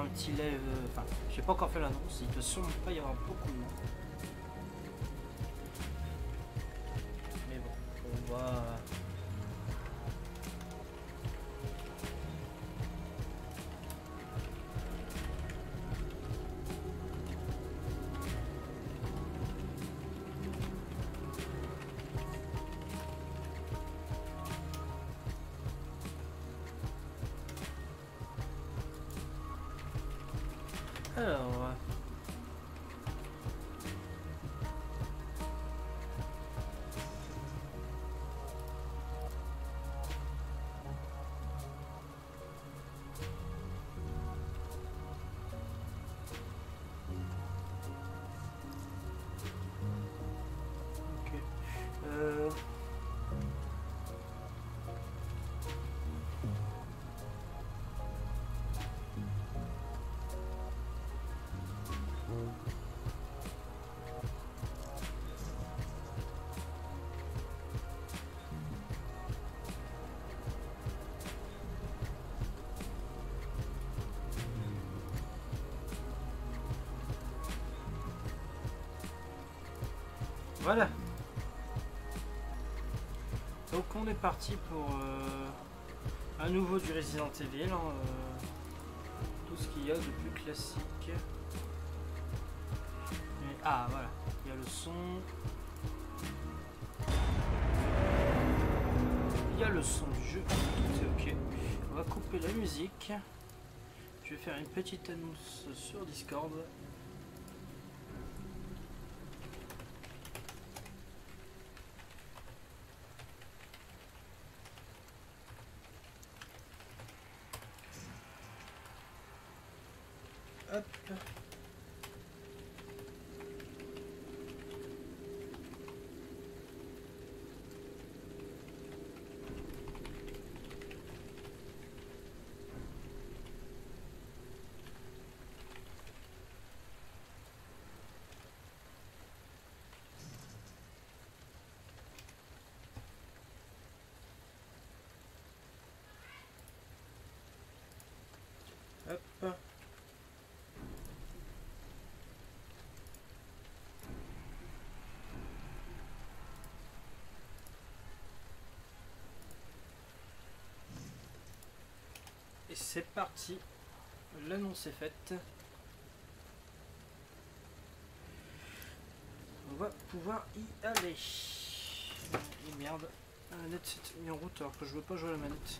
un petit live. Enfin, j'ai pas encore fait l'annonce. Il ne doit sûrement pas y avoir beaucoup de monde. Mais bon, on va. Alors, ok. Voilà. Donc on est parti pour à nouveau du Resident Evil, hein, tout ce qu'il y a de plus classique. Ah voilà, il y a le son. Il y a le son du jeu, c'est ok. On va couper la musique. Je vais faire une petite annonce sur Discord. Hop. Hop. Et c'est parti. L'annonce est faite. On va pouvoir y aller. Et merde. La manette s'est mise en route alors que je veux pas jouer à la manette.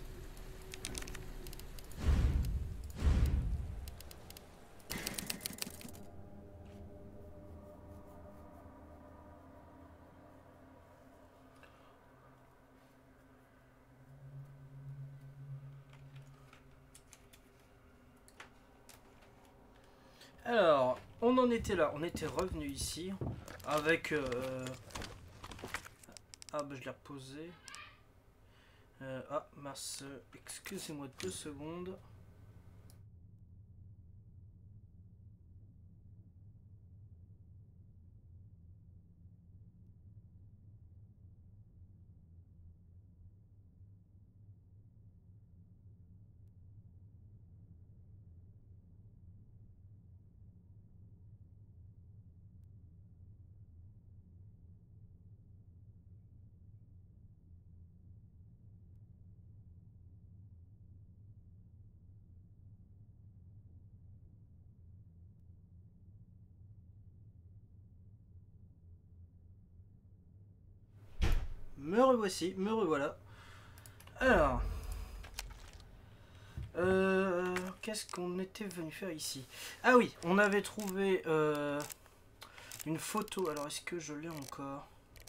Alors, on en était là, on était revenu ici avec... Ah bah je l'ai reposé. Ah mince, excusez-moi 2 secondes. Me revoici, me revoilà. Alors, qu'est-ce qu'on était venu faire ici? Ah oui, on avait trouvé une photo. Alors, est-ce que je l'ai encore?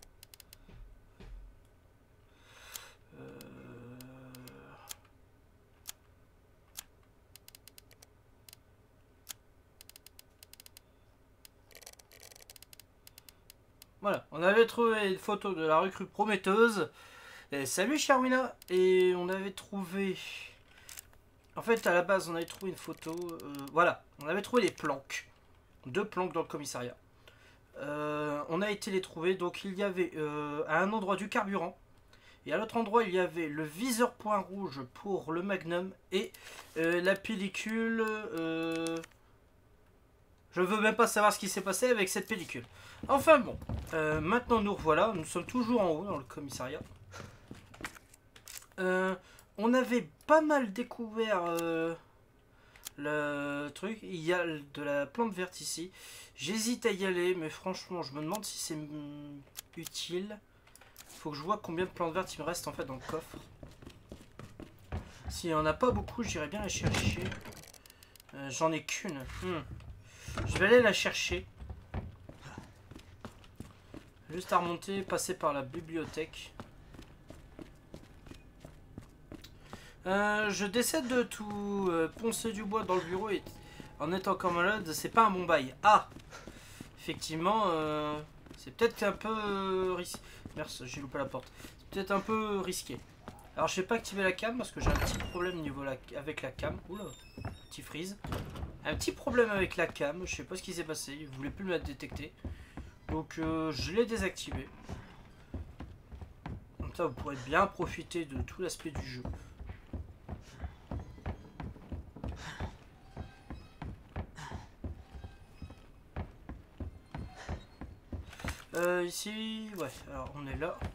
Voilà, on avait trouvé une photo de la recrue prometteuse. Et salut Charwina. Et on avait trouvé... En fait, à la base, on avait trouvé une photo. Voilà, on avait trouvé les planques. 2 planques dans le commissariat. On a été les trouver. Donc, il y avait à un endroit du carburant. Et à l'autre endroit, il y avait le viseur point rouge pour le Magnum et la pellicule. Je veux même pas savoir ce qui s'est passé avec cette pellicule. Enfin bon, maintenant nous revoilà. Nous sommes toujours en haut dans le commissariat. On avait pas mal découvert le truc. Il y a de la plante verte ici. J'hésite à y aller, mais franchement, je me demande si c'est utile. Faut que je vois combien de plantes vertes il me reste en fait dans le coffre. S'il n'y en a pas beaucoup, j'irai bien la chercher. J'en ai qu'une. Je vais aller la chercher. Juste à remonter, passer par la bibliothèque. Je décide de tout poncer du bois dans le bureau et en étant encore malade, c'est pas un bon bail. Ah! Effectivement, c'est peut-être un peu risqué. Merde, j'ai loupé la porte. C'est peut-être un peu risqué. Alors, je sais pas activer la cam parce que j'ai un petit problème niveau avec la cam. Oula, petit freeze. Un petit problème avec la cam. Je sais pas ce qui s'est passé. Il voulait plus me la détecter. Donc, je l'ai désactivé. Comme ça, vous pourrez bien profiter de tout l'aspect du jeu. Ici, ouais, alors on est là.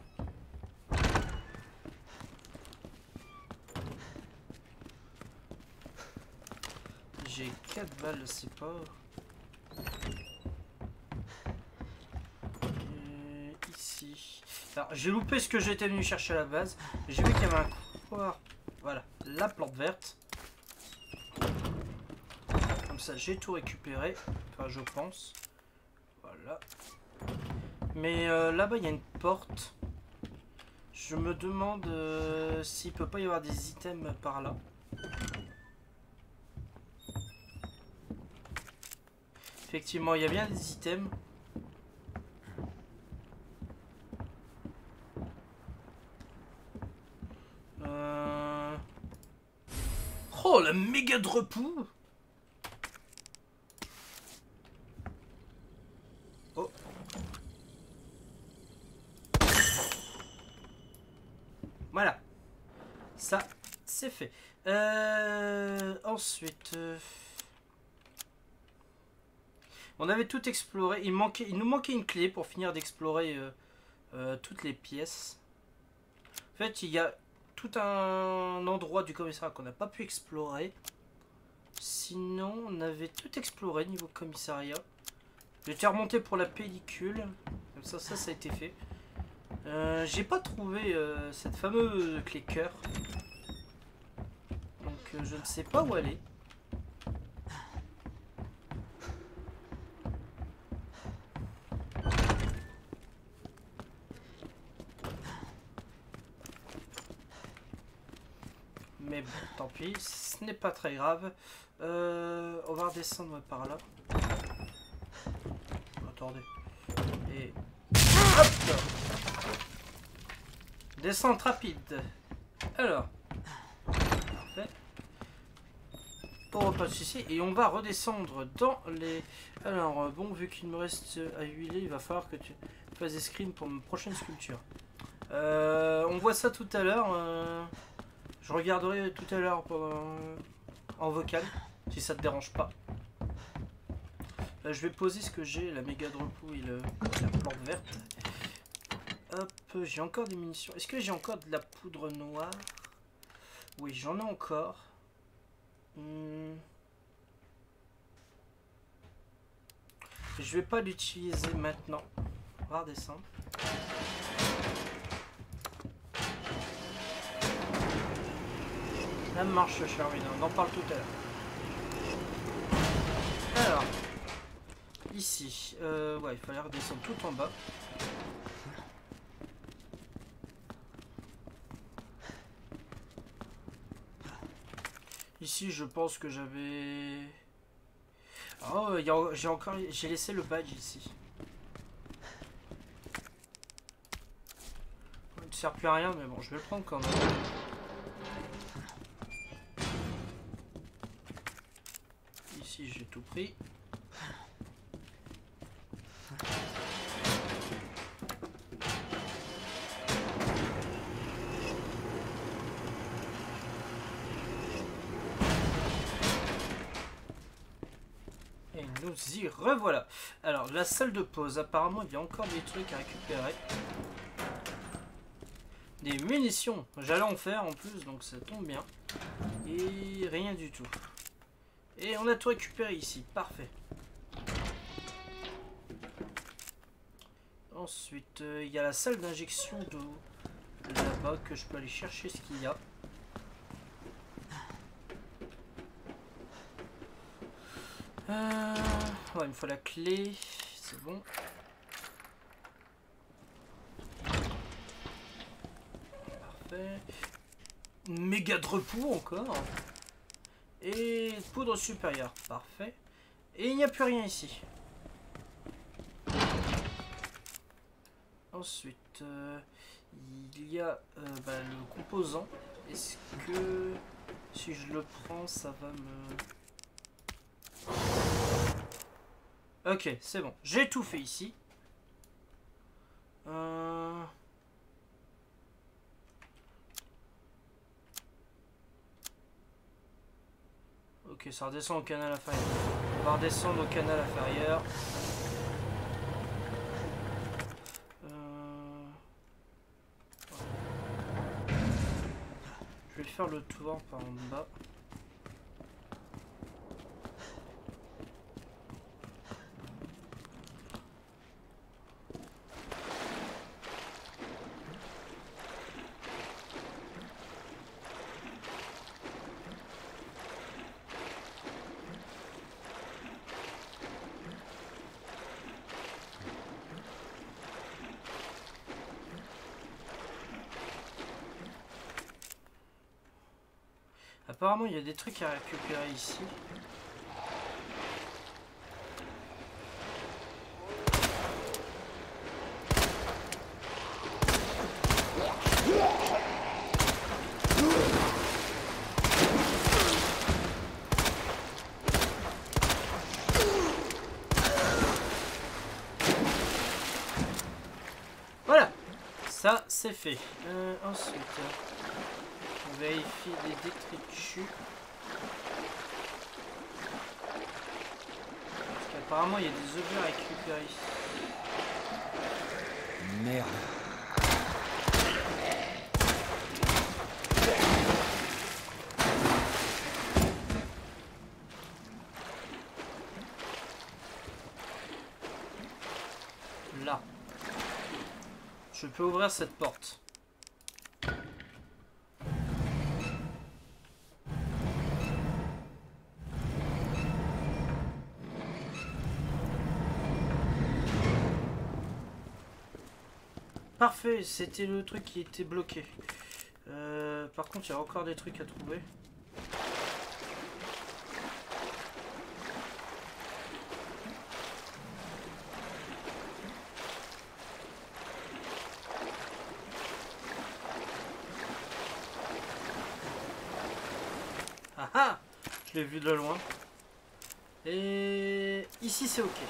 J'ai 4 balles, c'est pas... ici. Alors, j'ai loupé ce que j'étais venu chercher à la base. J'ai vu qu'il y avait un couloir. Voilà, la plante verte. Comme ça, j'ai tout récupéré. Enfin, je pense. Voilà. Mais là-bas, il y a une porte. Je me demande s'il peut pas y avoir des items par là. Effectivement, il y a bien des items. Oh, la méga repos. Oh. Voilà. Ça, c'est fait. Ensuite... on avait tout exploré. Il nous manquait une clé pour finir d'explorer toutes les pièces. En fait, il y a tout un endroit du commissariat qu'on n'a pas pu explorer. Sinon, on avait tout exploré niveau commissariat. J'étais remonté pour la pellicule. Comme ça a été fait. J'ai pas trouvé cette fameuse clé cœur. Donc, je ne sais pas où elle est. Mais bon, tant pis, ce n'est pas très grave. On va redescendre par là. Attendez. Et... hop! Descente rapide. Alors. Parfait. Pas de soucis. Et on va redescendre dans les... alors, bon, vu qu'il me reste à huiler, il va falloir que tu fasses des screens pour ma prochaine sculpture. On voit ça tout à l'heure. Je regarderai tout à l'heure en vocal, si ça te dérange pas. Là, je vais poser ce que j'ai, la méga repos et la plante verte. Hop, j'ai encore des munitions. Est-ce que j'ai encore de la poudre noire? Oui, j'en ai encore. Je vais pas l'utiliser maintenant. On va redescendre. Ça marche, Charmina, on en parle tout à l'heure. Alors, ici, ouais, il fallait redescendre tout en bas. Ici, je pense que j'avais... oh, j'ai laissé le badge ici. Il ne sert plus à rien, mais bon, je vais le prendre quand même. Ici, j'ai tout pris. nous y revoilà. Alors, la salle de pause. Apparemment, il y a encore des trucs à récupérer. Des munitions. J'allais en faire en plus, donc ça tombe bien. Et rien du tout. Et on a tout récupéré ici. Parfait. Ensuite, il y a la salle d'injection d'eau. Là-bas, que je peux aller chercher ce qu'il y a. Ouais, il me faut la clé. C'est bon. Parfait. Méga de repos encore. Et poudre supérieure. Parfait. Et il n'y a plus rien ici. Ensuite, il y a le composant. Est-ce que si je le prends, ça va me... Ok, c'est bon. J'ai tout fait ici. Ok, ça redescend au canal inférieur. On va redescendre au canal inférieur. Je vais faire le tour par en bas. Apparemment, il y a des trucs à récupérer ici. Voilà, ça c'est fait. Ensuite... on vérifie les détritus. Parce qu'apparemment il y a des objets à récupérer ici. Merde. Là. Je peux ouvrir cette porte. Parfait, c'était le truc qui était bloqué. Par contre, il y a encore des trucs à trouver. Ah ah! Je l'ai vu de loin. Et ici, c'est ok.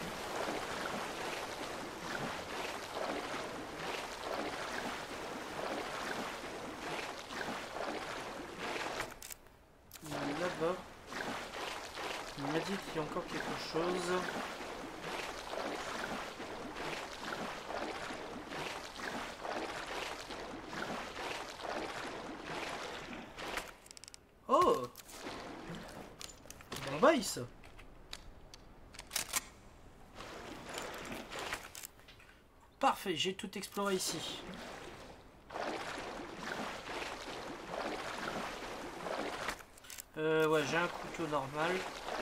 Là-bas, il m'a dit qu'il y a encore quelque chose. Oh! Bon bail ça! Parfait, j'ai tout exploré ici. Ouais, j'ai un couteau normal.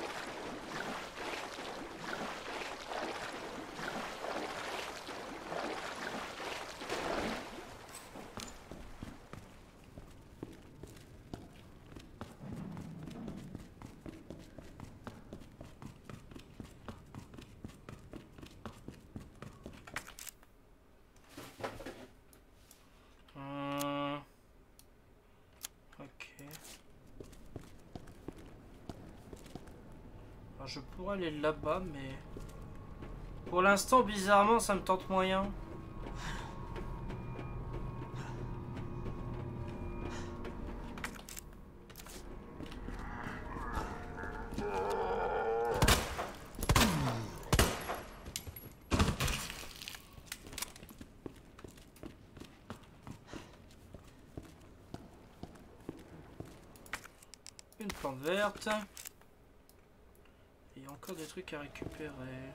Je pourrais aller là-bas, mais... pour l'instant, bizarrement, ça me tente moyen. une plante verte. Il y a encore des trucs à récupérer.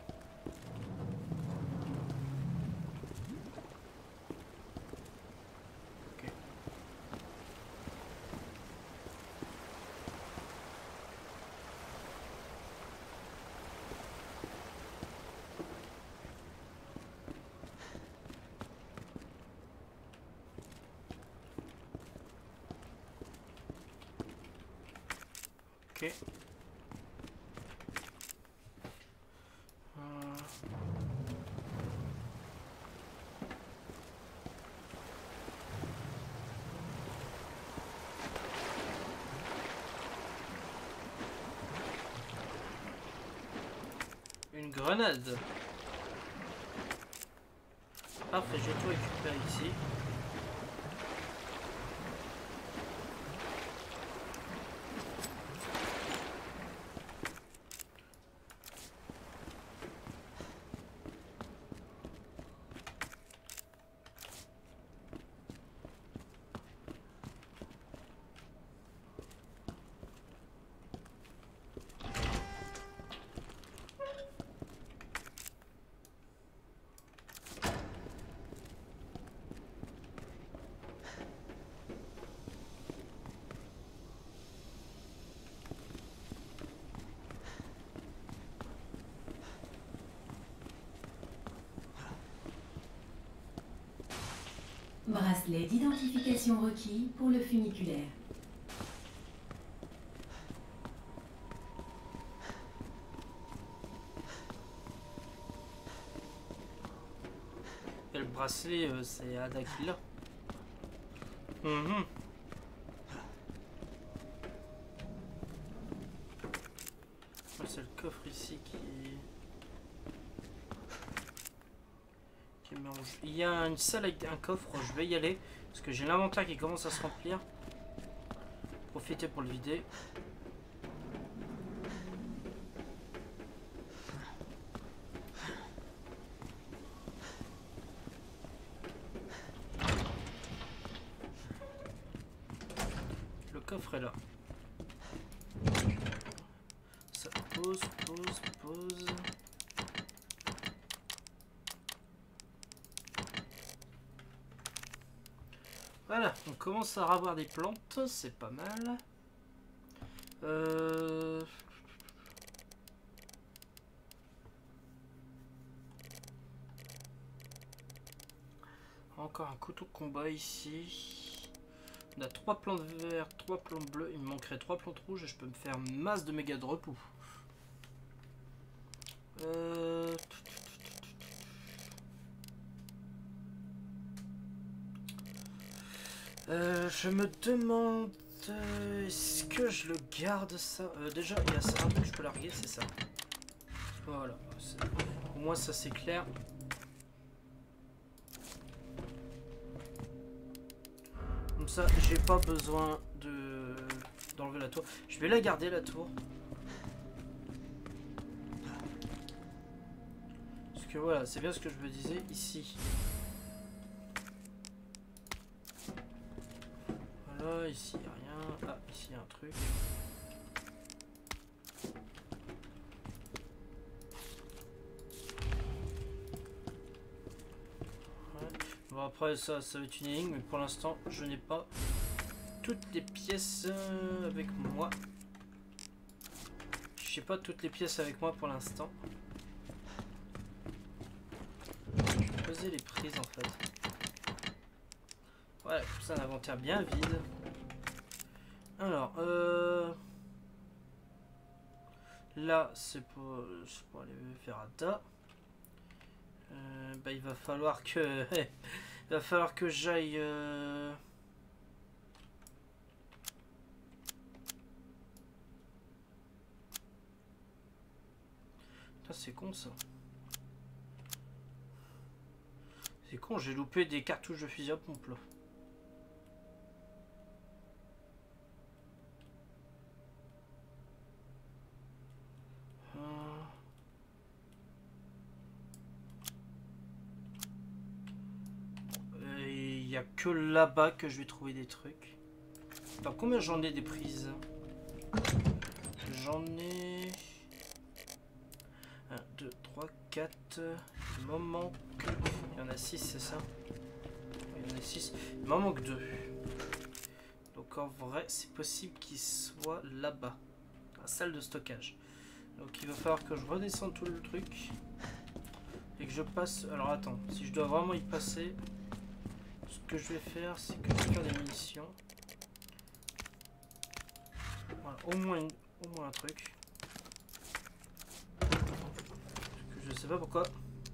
Ok. Ok. Une grenade. Parfait, je vais tout récupérer ici. Bracelet d'identification requis pour le funiculaire. Et le bracelet, c'est Ada qui l'a. C'est le coffre ici qui mélange. Il y a une salle avec un coffre, je vais y aller. Parce que j'ai l'inventaire qui commence à se remplir. Profitez pour le vider. Le coffre est là. Ça pose. Voilà, on commence à avoir des plantes, c'est pas mal. Encore un couteau de combat ici. On a 3 plantes vertes, 3 plantes bleues. Il me manquerait 3 plantes rouges et je peux me faire masse de méga drop. Je me demande est-ce que je le garde ça. Déjà il y a ça, un truc que je peux larguer, c'est ça. Voilà, au moins ça c'est clair. Comme ça j'ai pas besoin d'enlever la tour. Je vais la garder la tour. Parce que voilà, c'est bien ce que je me disais ici. Voilà, ici il n'y a rien. Ah, ici il y a un truc. Ouais. Bon après ça va être une énigme, mais pour l'instant je n'ai pas toutes les pièces avec moi. Je n'ai pas toutes les pièces avec moi pour l'instant. Je vais poser les prises en fait. Voilà, comme ça un inventaire bien vide. Alors, là c'est pour aller faire Ada. Bah, il va falloir que j'aille c'est con ça. C'est con, j'ai loupé des cartouches de fusil à pompe là. Il n'y a que là-bas que je vais trouver des trucs. Attends, combien j'en ai des prises? J'en ai 1, 2, 3, 4. Il m'en manque. Il y en a 6, c'est ça? Il y en a 6. Il m'en manque 2. Donc en vrai, c'est possible qu'il soit là-bas. Dans la salle de stockage. Donc il va falloir que je redescende tout le truc. Et que je passe... Alors attends, si je dois vraiment y passer, ce que je vais faire, c'est que je vais faire des munitions. Voilà, au moins un truc. Parce que je sais pas pourquoi.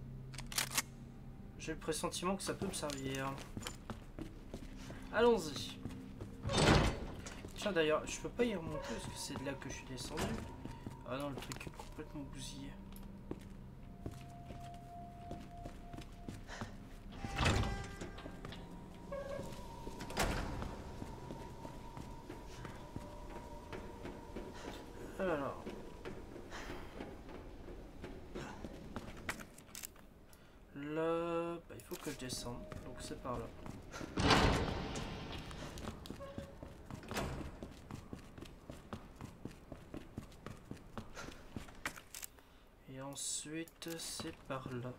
J'ai le pressentiment que ça peut me servir. Allons-y. Tiens d'ailleurs, je peux pas y remonter parce que c'est de là que je suis descendu. Ah non, le truc est complètement bousillé. Alors. Là, bah, il faut que je descende, donc c'est par là. Et ensuite, c'est par là.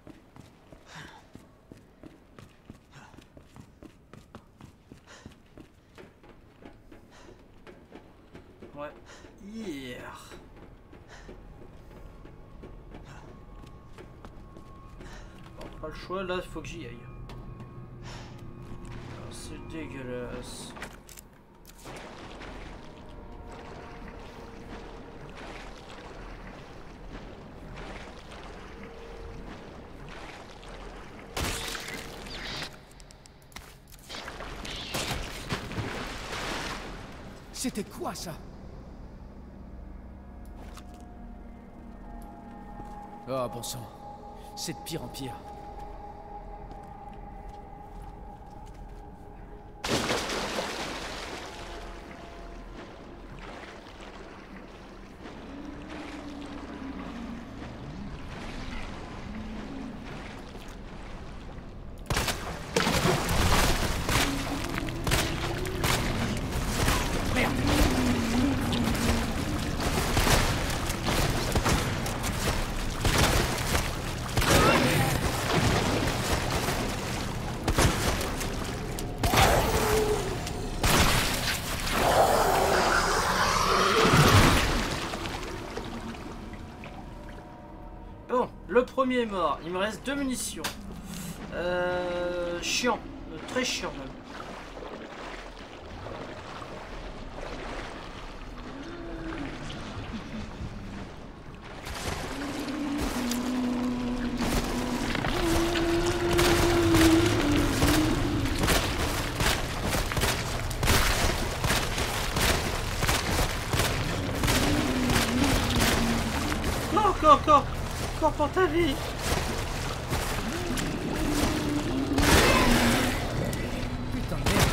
Ouais. Hier. Bon, pas le choix, là, il faut que j'y aille. C'est dégueulasse. C'était quoi ça? Oh bon sang, c'est de pire en pire. Le premier est mort, il me reste 2 munitions. Chiant, très chiant même. Encore pour ta vie. Putain de merde.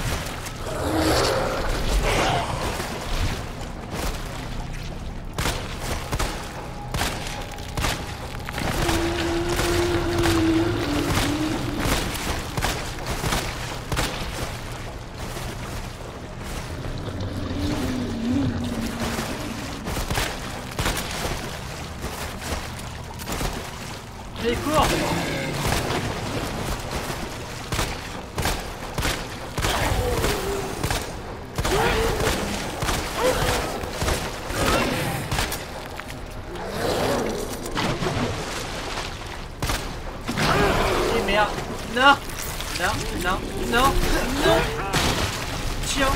Allez, cours! Et merde! Non! Non, non, non, non! Tiens!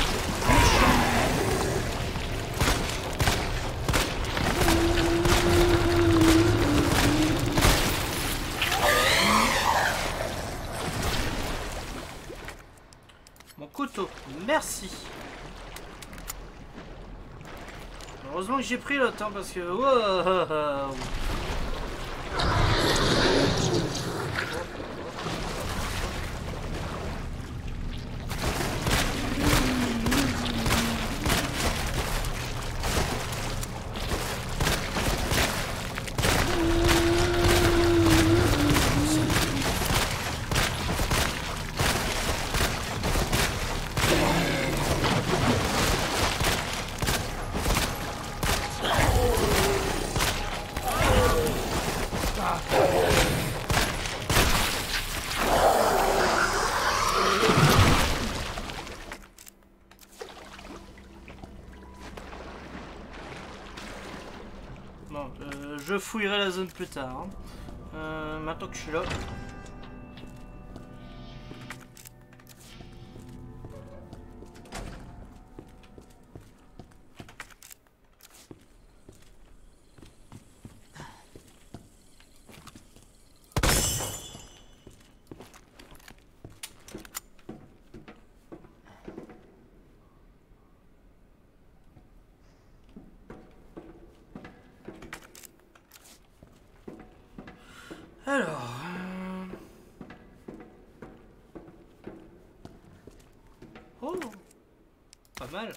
Mon couteau, merci. Heureusement que j'ai pris le temps parce que... Wow. Je fouillerai la zone plus tard. Hein. Maintenant que je suis là. Alors... Oh, pas mal.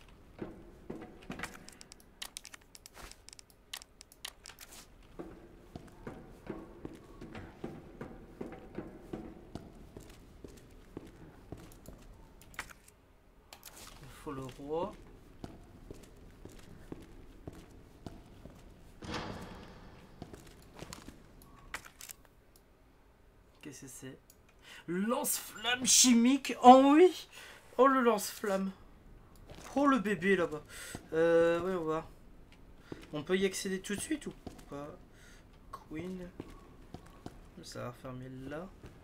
Il faut le roi. Qu'est-ce que c'est? Lance-flamme chimique. Oh oui. Oh le lance-flamme. Oh le bébé là-bas. Ouais, on va voir. On peut y accéder tout de suite ou pas? Queen. Ça va fermer là.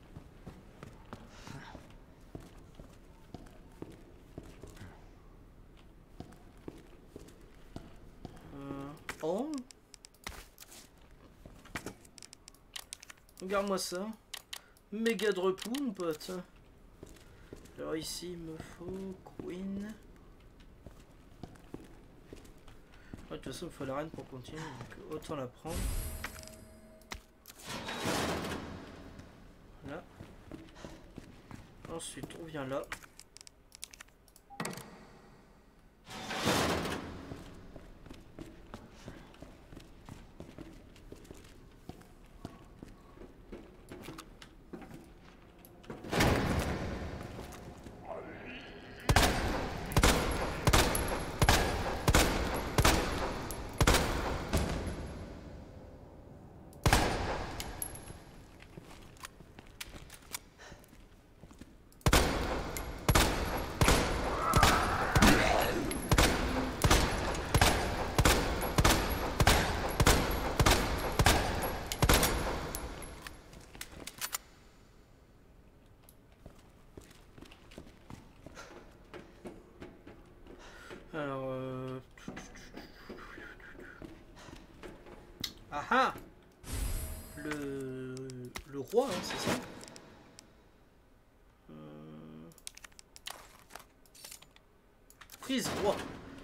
Oh. Regarde-moi ça. Méga de repos, mon pote. Alors ici, il me faut Queen. De toute façon, il faut la reine pour continuer, donc autant la prendre. Là. Ensuite, on vient là. Alors, ah ah, le roi, hein, c'est ça. Prise roi.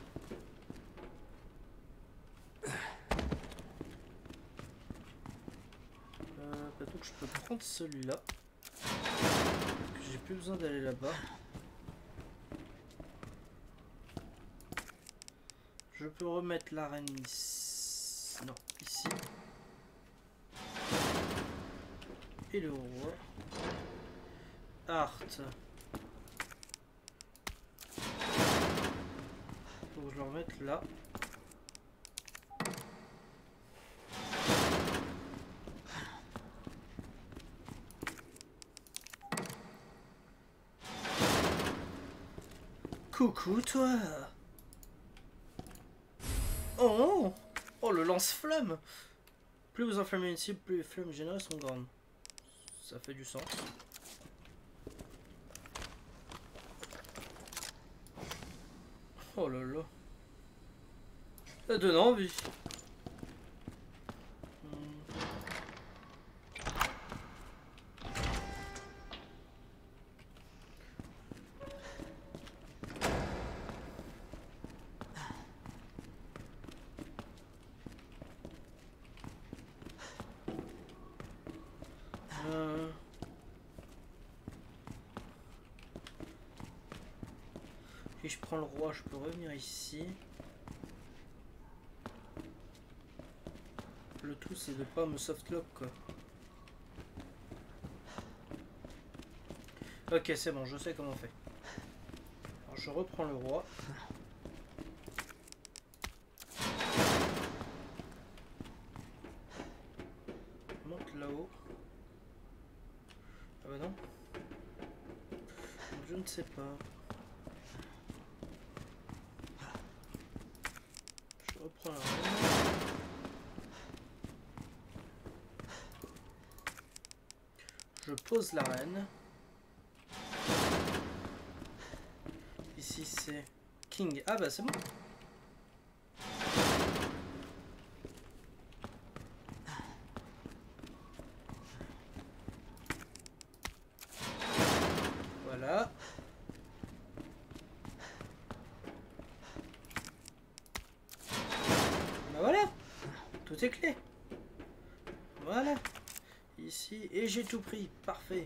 Donc je peux prendre celui-là. J'ai plus besoin d'aller là-bas. Je peux remettre la reine ici. Non, ici. Et le roi. Art. Faut que je le remette là. Coucou toi. Oh, oh le lance-flamme. Plus vous enflammez une cible, plus les flammes générées sont grandes. Ça fait du sens. Oh là là. Ça donne envie. Si je prends le roi, je peux revenir ici. Le tout, c'est de pas me softlock quoi. Ok, c'est bon, je sais comment on fait. Alors, je reprends le roi. Monte là-haut. Ah bah non. Je ne sais pas. Je reprends la reine. Je pose l'arène. Ici c'est King. Ah bah c'est bon. Voilà. Bah voilà. Tout est clé. Voilà. Ici. Et j'ai tout pris. Parfait.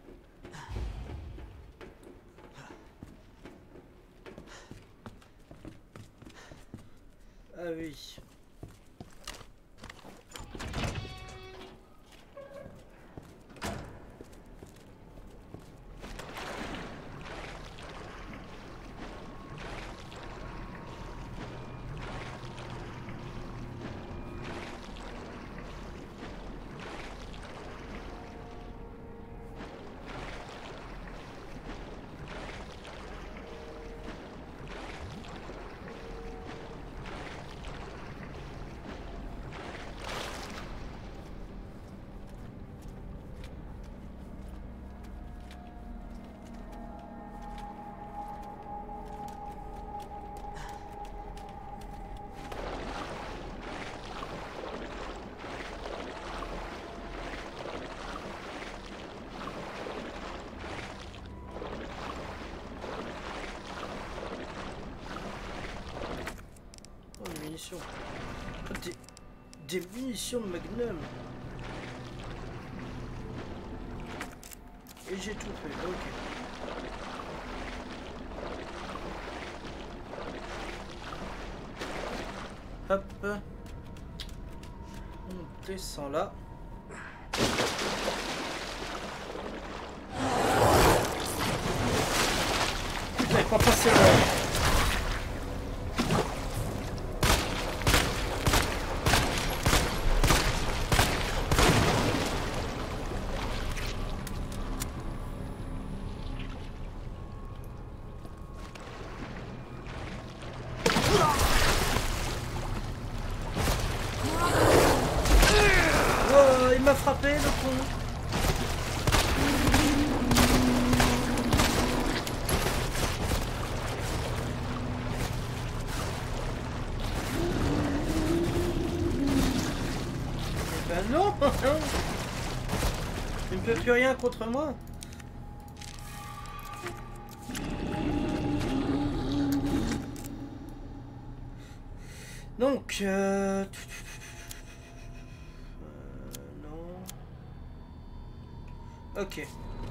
Ah oui. Munitions. Des munitions de Magnum. Et j'ai tout fait. Ok. Hop. On descend là. Putain, il faut passer là. Il m'a frappé le con. Eh ben non. Il ne peut plus rien contre moi. Donc non. Ok.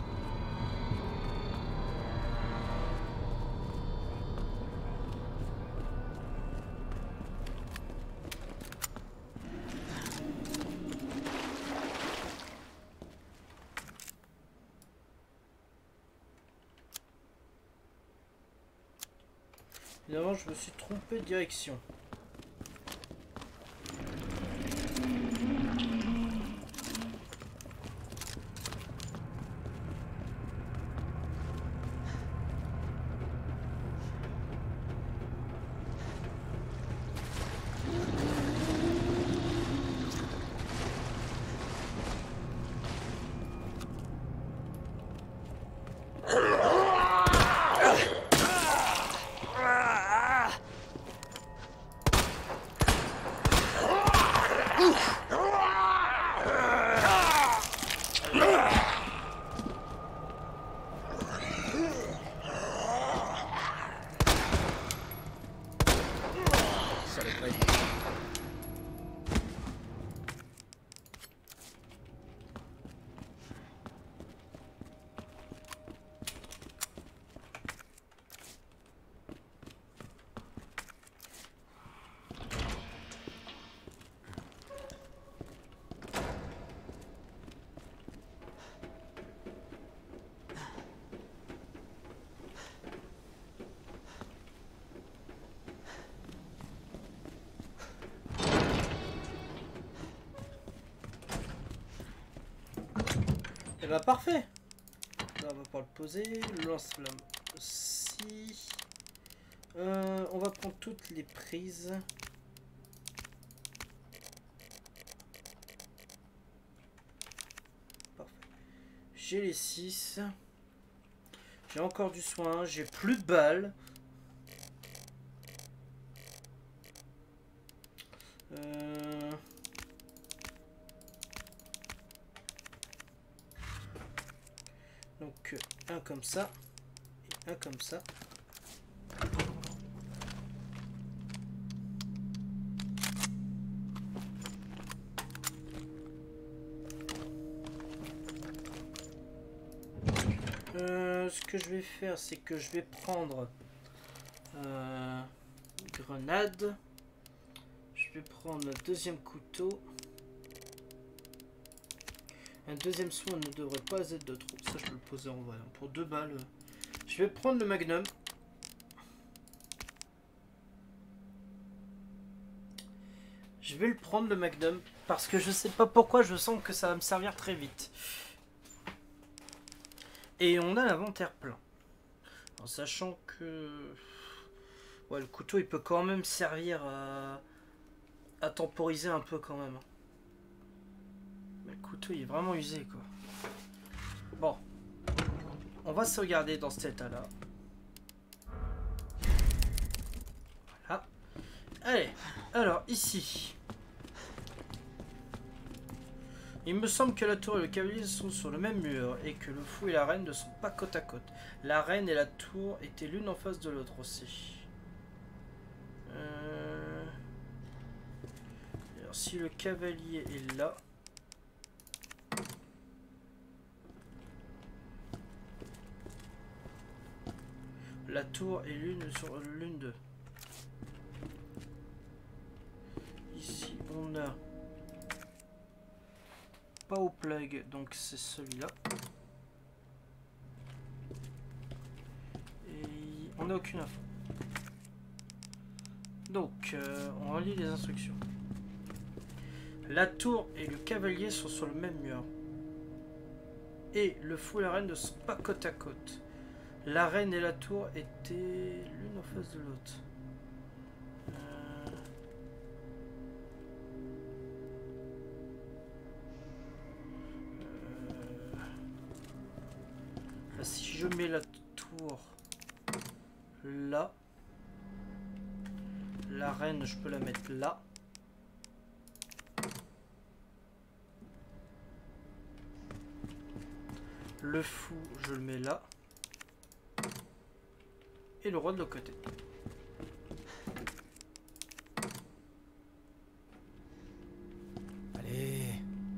Évidemment, je me suis trompé de direction. Et bah parfait. Là, on va pouvoir le poser. Le lance-flamme aussi. On va prendre toutes les prises. j'ai les 6. J'ai encore du soin. J'ai plus de balles. Donc un comme ça et un comme ça. Ce que je vais faire, c'est que je vais prendre grenade. Je vais prendre le deuxième couteau. Un deuxième soin ne devrait pas être de trop. Ça, je peux le poser en vrai. Pour 2 balles. Je vais prendre le magnum. Je vais le prendre le magnum. Parce que je sais pas pourquoi je sens que ça va me servir très vite. Et on a l'inventaire plein. En sachant que... Ouais, le couteau, il peut quand même servir à temporiser un peu quand même. Mais le couteau, il est vraiment usé, quoi. Bon. On va sauvegarder dans cet état-là. Voilà. Allez. Alors, ici. Il me semble que la tour et le cavalier sont sur le même mur et que le fou et la reine ne sont pas côte à côte. La reine et la tour étaient l'une en face de l'autre aussi. Alors, si le cavalier est là... La tour est l'une sur l'une d'eux. Ici, on a... Pas au plug, donc c'est celui-là. Et on n'a aucune info. Donc, on relit les instructions. La tour et le cavalier sont sur le même mur. Et le fou et la reine ne sont pas côte à côte. La reine et la tour étaient l'une en face de l'autre. Si je mets la tour là, la reine, je peux la mettre là. Le fou, je le mets là. Et le roi de l'autre côté. Allez.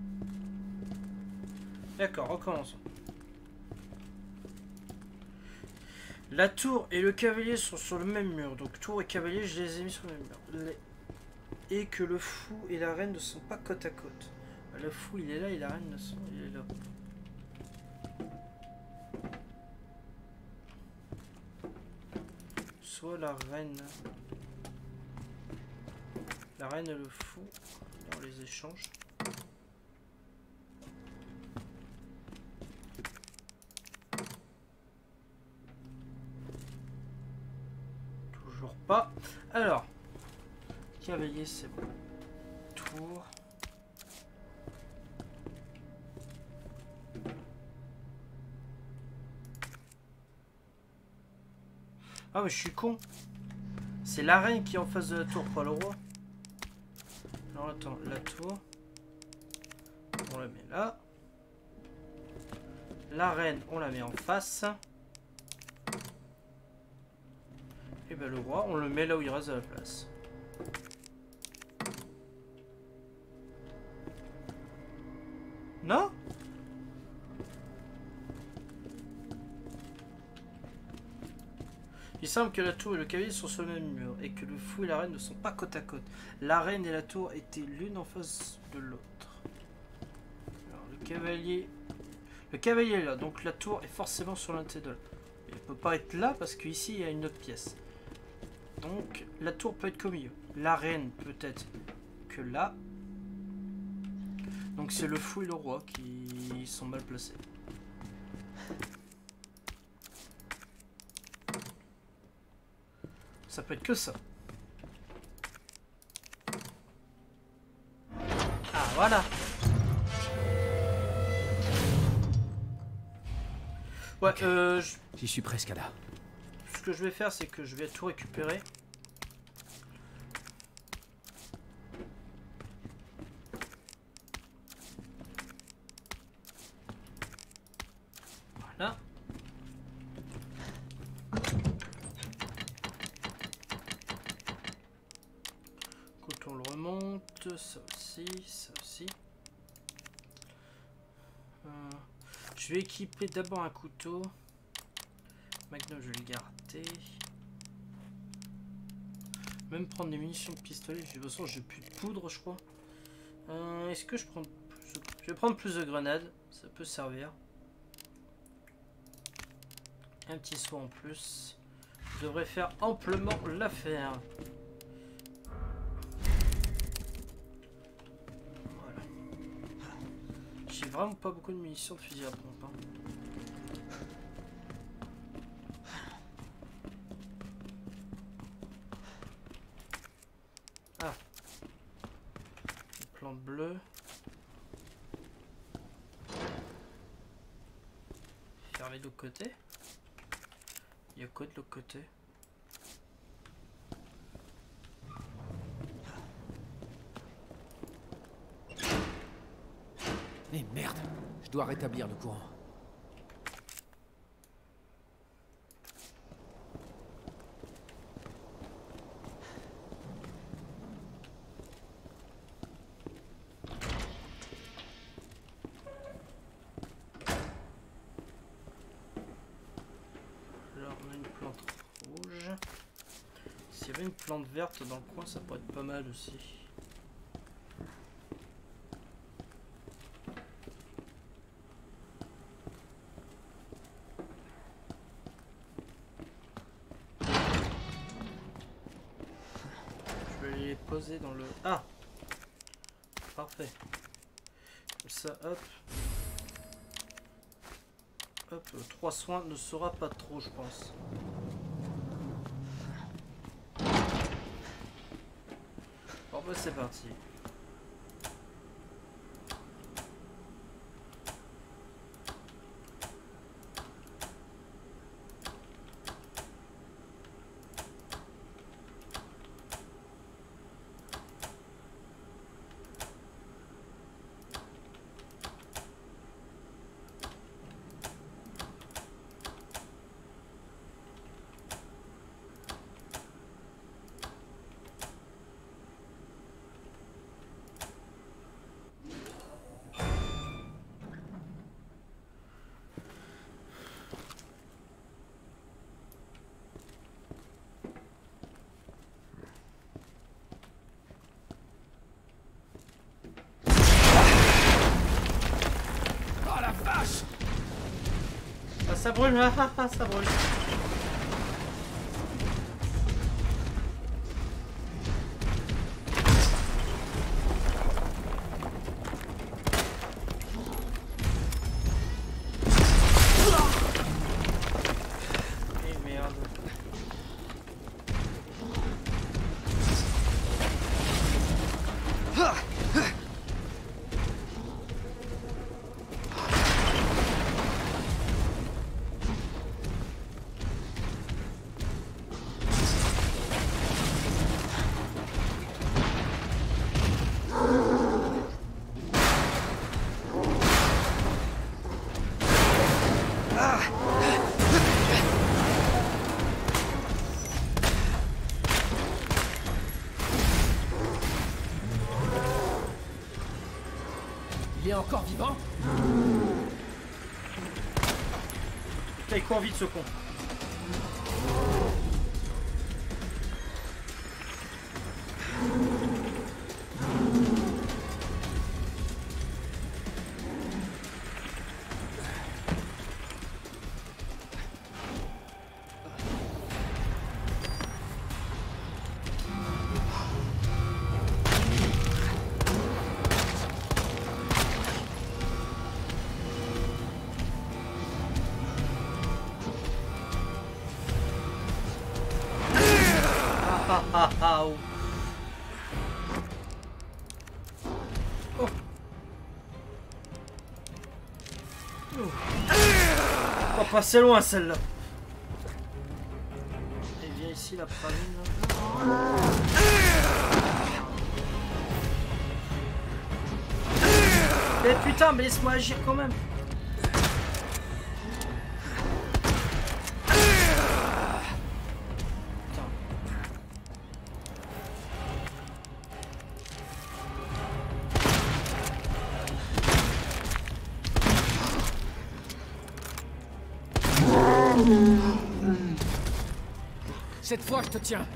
D'accord, recommençons. La tour et le cavalier sont sur le même mur. Donc tour et cavalier, je les ai mis sur le même mur. Et que le fou et la reine ne sont pas côte à côte. Le fou, il est là et la reine, il est là. Soit la reine et le fou, on les échange. Toujours pas. Alors, cavalier, c'est bon. Tour. Ah mais je suis con. C'est la reine qui est en face de la tour, pas le roi. Alors attends, la tour. On la met là. La reine, on la met en face. Et ben le roi, on le met là où il reste de la place. Non ? Il semble que la tour et le cavalier sont sur le même mur et que le fou et la reine ne sont pas côte à côte. La reine et la tour étaient l'une en face de l'autre. Alors le cavalier est là, donc la tour est forcément sur l'un de ces deux. Il ne peut pas être là parce qu'ici il y a une autre pièce. Donc la tour peut être qu'au milieu. La reine peut être que là. Donc c'est le fou et le roi qui sont mal placés. Ça peut être que ça. Ah voilà. Ouais, Ok. J'y suis presque là. ce que je vais faire, c'est que je vais tout récupérer. Voilà. Quand on le remonte, ça aussi, ça aussi. Je vais équiper d'abord un couteau. Magnum, je vais le garder. Même prendre des munitions de pistolet. De toute façon, j'ai plus de poudre, je crois. Est-ce que je prends... Je vais prendre plus de grenades. Ça peut servir. Un petit soin en plus. Devrait faire amplement l'affaire. Voilà. J'ai vraiment pas beaucoup de munitions de fusil à pompe. Hein. Ah. Une plante bleue. Fermer de l'autre côté. Il y a quoi de l'autre côté? Eh merde, je dois rétablir le courant. Alors on a une plante rouge. S'il y avait une plante verte dans le coin, ça pourrait être pas mal aussi. Je vais les poser dans le... Ah! Parfait. Comme ça, hop. Hop, 3 soins ne sera pas trop, je pense. Bon, bah c'est parti. Oh la vache! Ah, ça brûle, ça brûle. Eh merde. Il est encore vivant? Putain, il court vite ce con. Ah, oh. Oh. passée loin celle-là. Et viens ici la praline. Mais putain, mais laisse-moi agir quand même. Cette fois, je te tiens.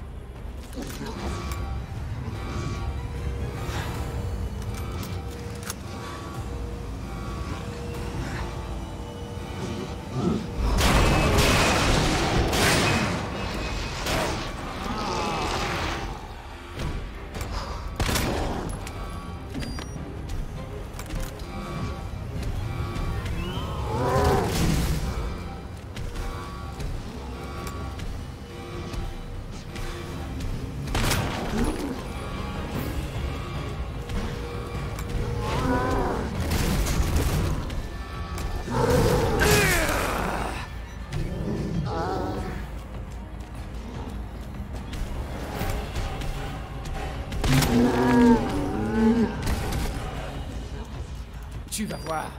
Tu vas voir.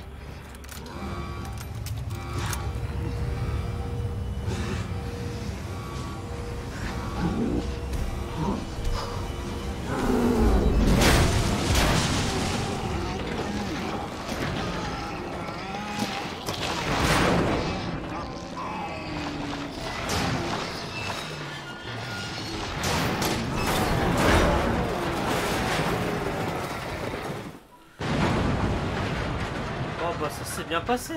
Ça s'est bien passé.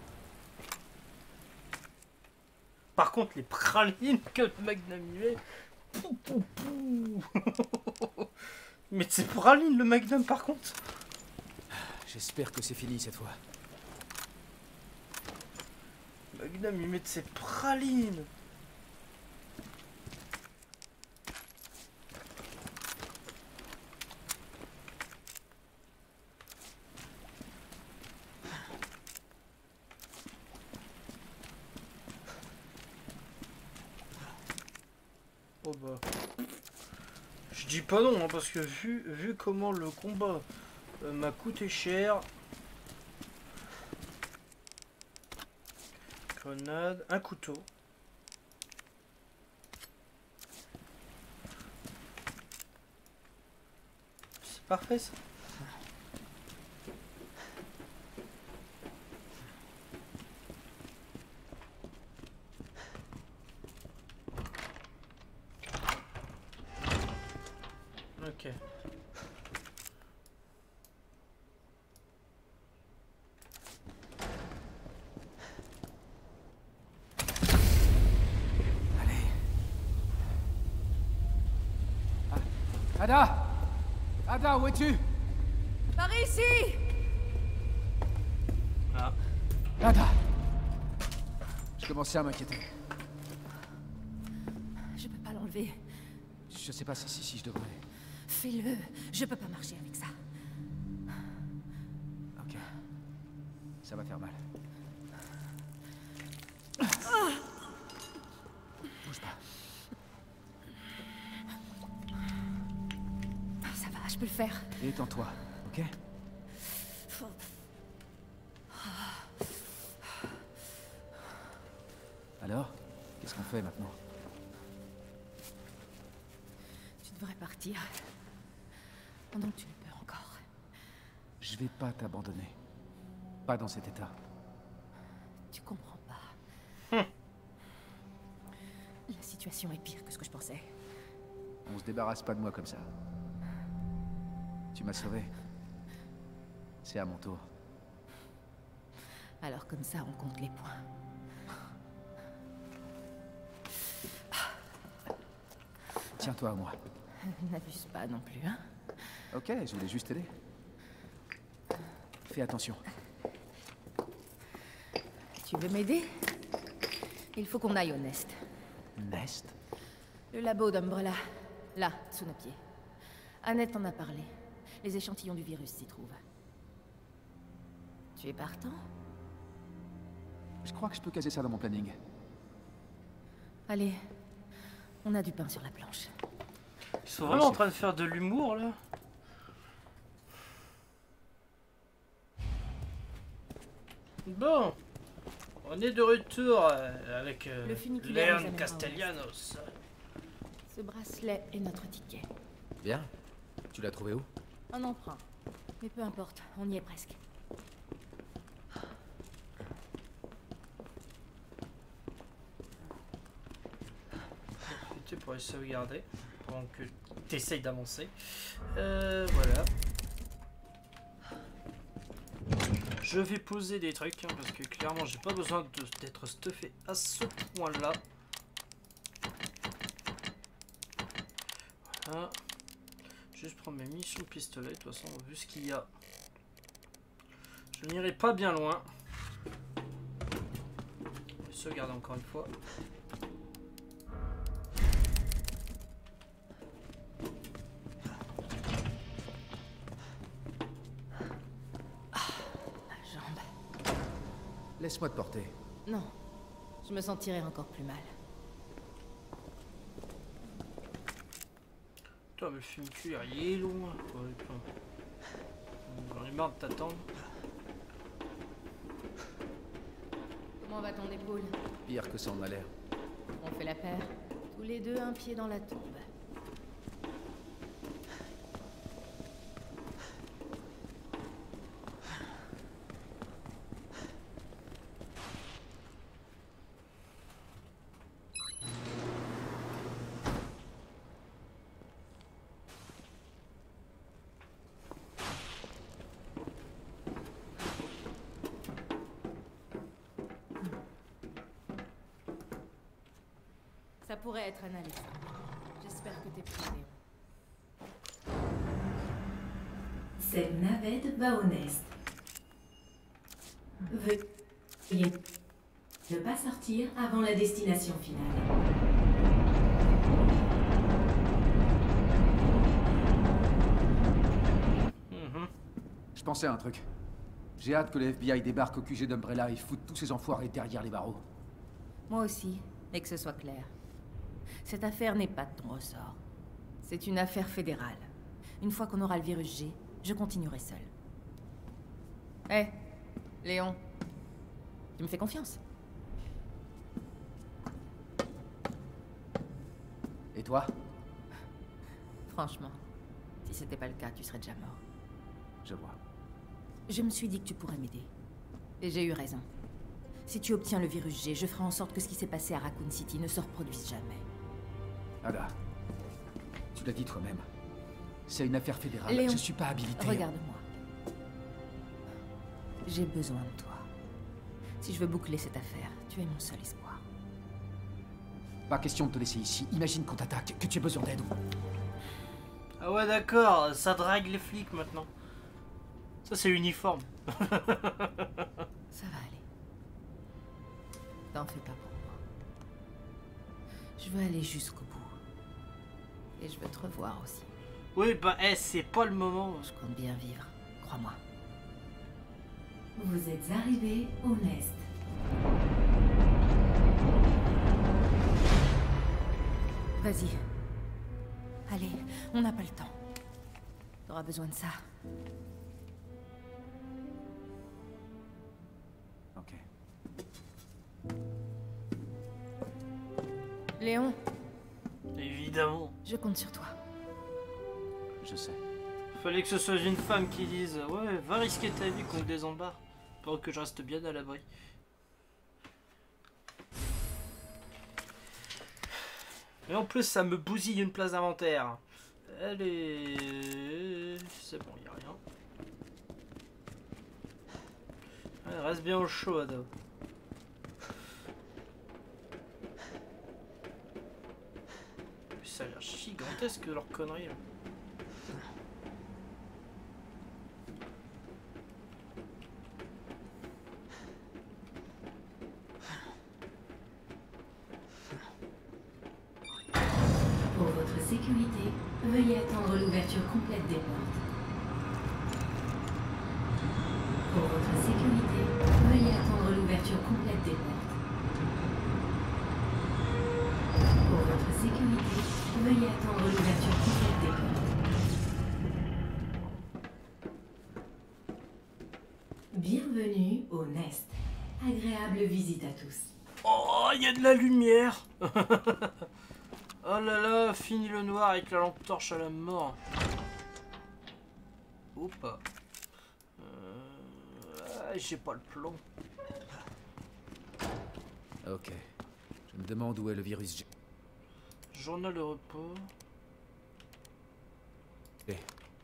Par contre, les pralines que le Magnum met. Pou, pou, pou. Mais c'est praline le Magnum par contre. J'espère que c'est fini cette fois. Magnum il met de ses pralines. Oh bah. Je dis pas non, hein, parce que vu comment le combat m'a coûté cher. Grenade, un couteau. C'est parfait ça. Ok. Allez. Ada! Ada, où es-tu? Par ici! Ah. Ada! Je commençais à m'inquiéter. Je peux pas l'enlever. Je sais pas si je devrais. Fais-le. Je peux pas marcher avec ça. Ok. Ça va faire mal. Bouge pas. Ça va, je peux le faire. Détends-toi, ok? Alors? Qu'est-ce qu'on fait maintenant? Tu devrais partir. Pendant que tu le peux encore. Je vais pas t'abandonner. Pas dans cet état. Tu comprends pas. La situation est pire que ce que je pensais. On se débarrasse pas de moi comme ça. Tu m'as sauvé. C'est à mon tour. Alors comme ça, on compte les points. Tiens-toi à moi. N'abuse pas non plus, hein? Ok, je voulais juste t'aider. Fais attention. Tu veux m'aider? Il faut qu'on aille au Nest. Nest? Le labo d'Umbrella. Là, sous nos pieds. Annette en a parlé. Les échantillons du virus s'y trouvent. Tu es partant? Je crois que je peux caser ça dans mon planning. Allez, on a du pain sur la planche. Ils sont vraiment en train de faire de l'humour là. Bon, on est de retour avec Le funiculaire nous Léon amènera Castellanos. Ce bracelet est notre ticket. Bien. Tu l'as trouvé où? Un emprunt. Mais peu importe, on y est presque. Tu pourrais sauvegarder pendant que tu essayes d'avancer. Voilà. Je vais poser des trucs hein, parce que clairement j'ai pas besoin d'être stuffé à ce point là. Voilà. Juste prendre mes missions de pistolet. De toute façon, vu ce qu'il y a, je n'irai pas bien loin. Je vais sauvegarder encore une fois. Laisse-moi te porter. Non, je me sentirais encore plus mal. Putain, mais le funiculaire, il est loin. J'en ai marre de t'attendre. Comment va ton épaule? Pire que ça en a l'air. On fait la paire. Tous les deux un pied dans la tombe. Ça pourrait être un Alexa. J'espère que t'es prêt, Léon. Cette navette va au nest. Veuillez ne pas sortir avant la destination finale. Je pensais à un truc. J'ai hâte que le FBI débarque au QG d'Umbrella et foute tous ces enfoirés derrière les barreaux. Moi aussi, et que ce soit clair. Cette affaire n'est pas de ton ressort. C'est une affaire fédérale. Une fois qu'on aura le virus G, je continuerai seul. Hé, Léon, tu me fais confiance? Et toi? Franchement, si c'était pas le cas, tu serais déjà mort. Je vois. Je me suis dit que tu pourrais m'aider. Et j'ai eu raison. Si tu obtiens le virus G, je ferai en sorte que ce qui s'est passé à Raccoon City ne se reproduise jamais. Ada, tu l'as dit toi-même. C'est une affaire fédérale. Léon, je suis pas habilité. Regarde-moi. J'ai besoin de toi. Si je veux boucler cette affaire, tu es mon seul espoir. Pas question de te laisser ici. Imagine qu'on t'attaque, que tu aies besoin d'aide. Ah ouais d'accord, ça drague les flics maintenant. Ça c'est uniforme. Ça va aller. T'en fais pas pour moi. Je veux aller jusqu'au bout. Et je veux te revoir aussi. Oui bah c'est pas le moment. Je compte bien vivre, crois-moi. Vous êtes arrivé au nest. Vas-y. Allez, on n'a pas le temps. T'auras besoin de ça. Ok. Léon, Évidemment. je compte sur toi. Je sais. Fallait que ce soit une femme qui dise ouais va risquer ta vie contre des embarres pour que je reste bien à l'abri. Et en plus ça me bousille une place d'inventaire. Allez, c'est bon, y a rien. Allez, reste bien au chaud, Ado. Ça a l'air gigantesque leur connerie. Là. Pour votre sécurité, veuillez attendre l'ouverture complète des portes. Pour votre sécurité, veuillez attendre l'ouverture complète des portes. Pour votre sécurité, veuillez attendre l'ouverture complète des portes. Bienvenue au Nest. Agréable visite à tous. Oh, il y a de la lumière. Oh là là, fini le noir avec la lampe torche à la mort. Oupa. J'ai pas le plan. Ok. Je me demande où est le virus G. Journal de repos. Eh.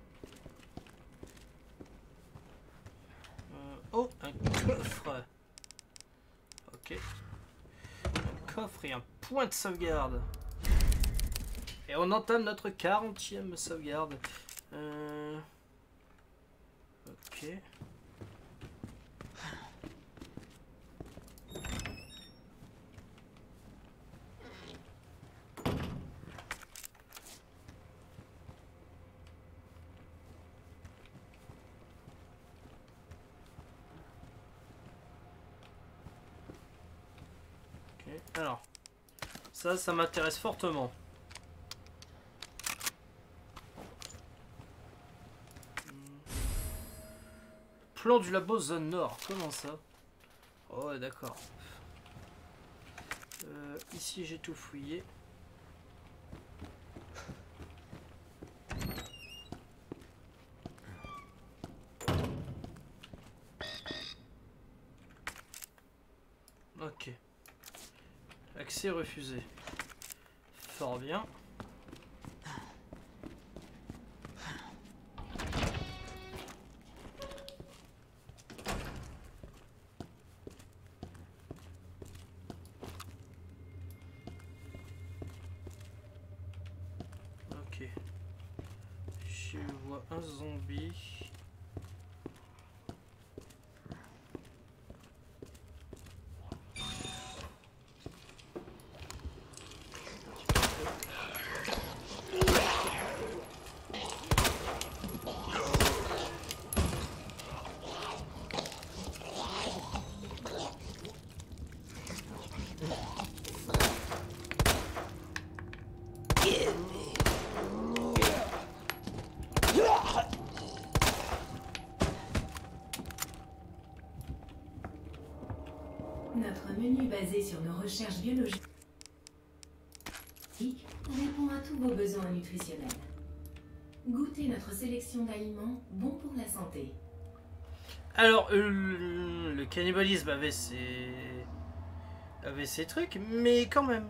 Oh, un coffre. Ok. Un coffre et un point de sauvegarde. Et on entame notre 40e sauvegarde. Ok. Alors, ça m'intéresse fortement. Plan du labo zone nord, comment ça? Oh d'accord. Ici j'ai tout fouillé. Ok. Accès refusé. Fort bien. Ok. Je vois un zombie. Notre menu basé sur nos recherches biologiques répond à tous vos besoins nutritionnels. Goûtez notre sélection d'aliments bons pour la santé. Alors, le cannibalisme avait ses trucs, mais quand même.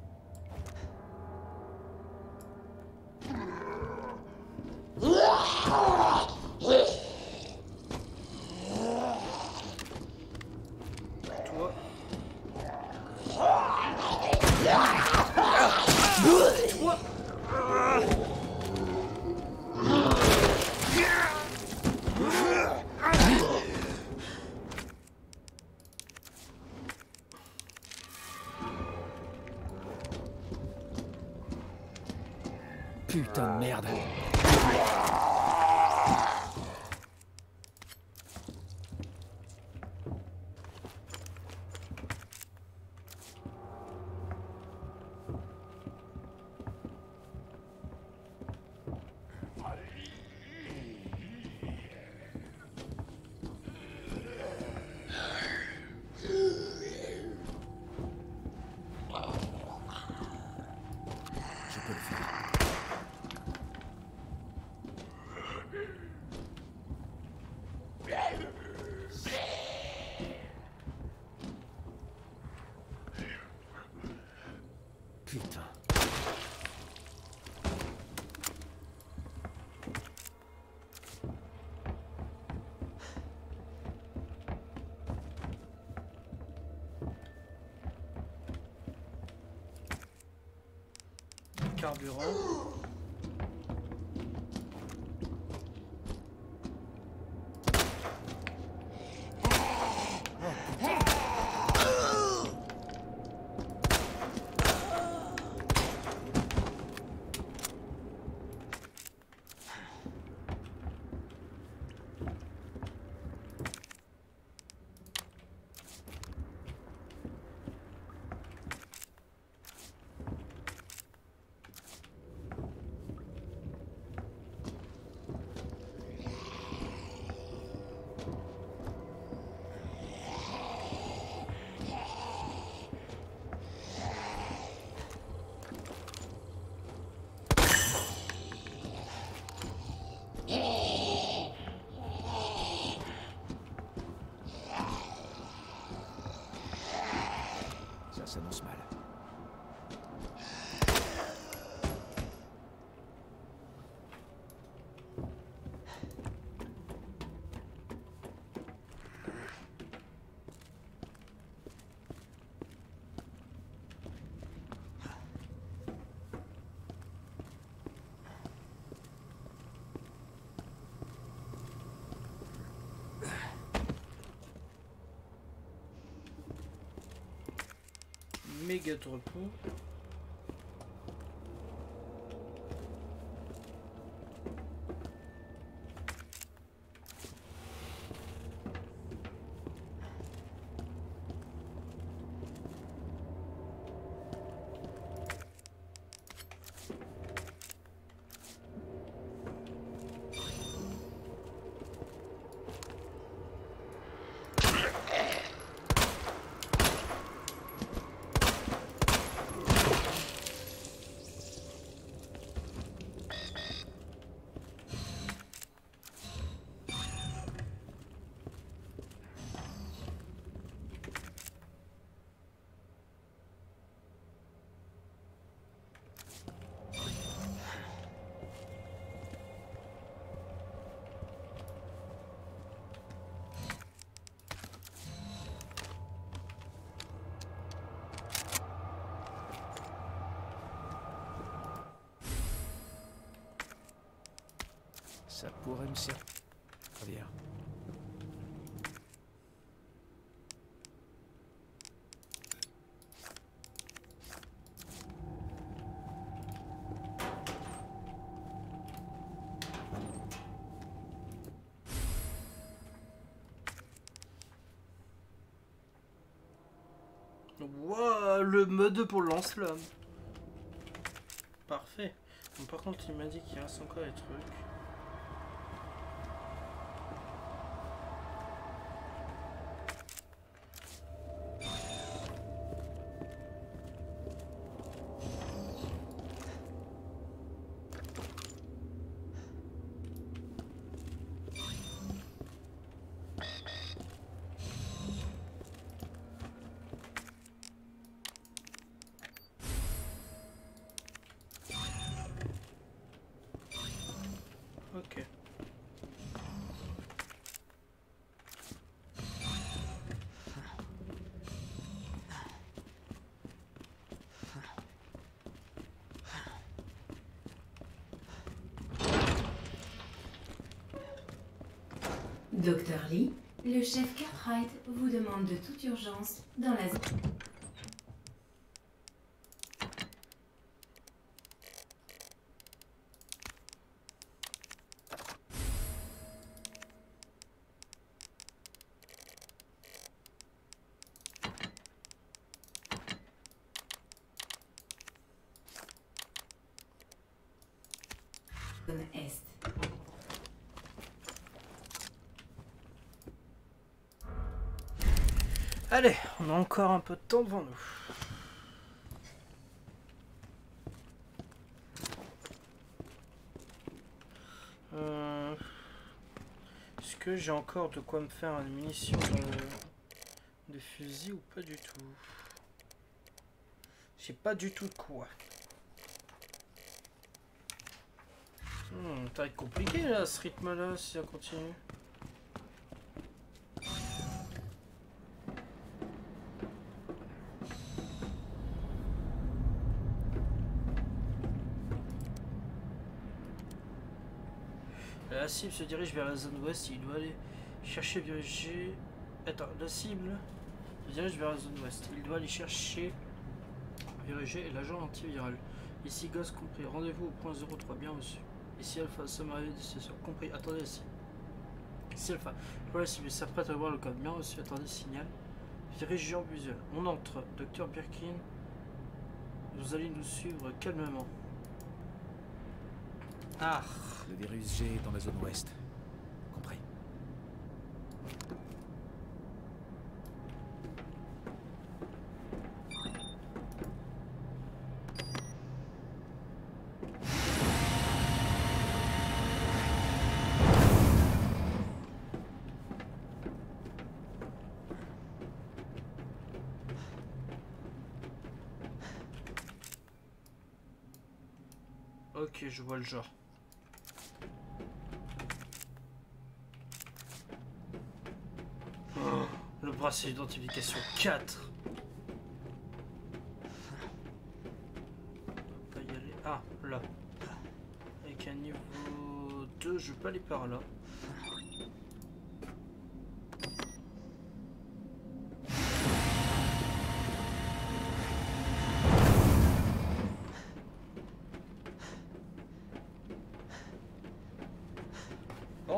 Toi. Toi. Putain de merde. Je peux le faire. Putain. Carburant. dégâts de repos. Ça pourrait me servir. Waouh, le mode pour le lance-flamme. Parfait. Bon, par contre, il m'a dit qu'il reste encore des trucs. Ok. Docteur Lee, le chef Cartwright vous demande de toute urgence dans la zone. Est. Allez, on a encore un peu de temps devant nous. Est-ce que j'ai encore de quoi me faire une munition de fusil ou pas du tout? J'ai pas du tout de quoi. Ça va être compliqué là, ce rythme-là, si ça continue. La cible se dirige vers la zone ouest, il doit aller chercher diriger. Attends, la cible se dirige vers la zone ouest. Il doit aller chercher diriger l'agent antiviral. Ici Ghost compris. Rendez-vous au point 03, bien reçu. Ici Alpha, sommaire de session compris. Attendez la cible. Ici Alpha, voilà la cible, ils savent pas avoir le code. Bien reçu, attendez signal. Dirigeant visuel. On entre. Docteur Birkin, vous allez nous suivre calmement. Ah. Le virus G est dans la zone ouest. Compris. Ok, je vois le genre. Oh, le bracelet d'identification 4. On va pas y aller. Ah, là. Avec un niveau 2, je vais pas aller par là.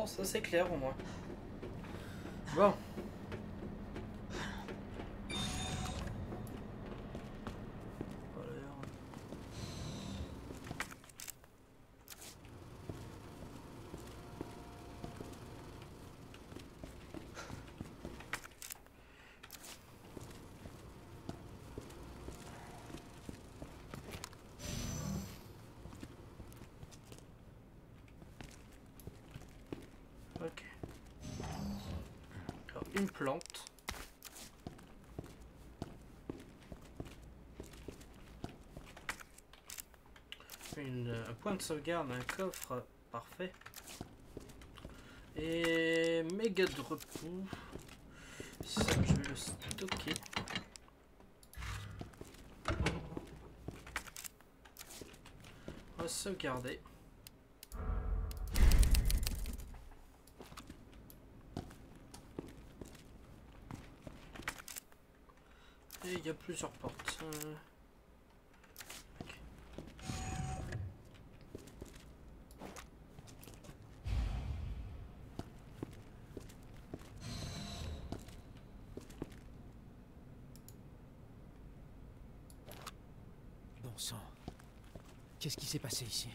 Non, ça c'est clair au moins. Bon. Ok. Alors, une plante. Un point de sauvegarde, un coffre, parfait. Et méga de repos. Ça, je vais le stocker. On va sauvegarder. Et il y a plusieurs portes. Ok. Bon sang. Qu'est-ce qui s'est passé ici?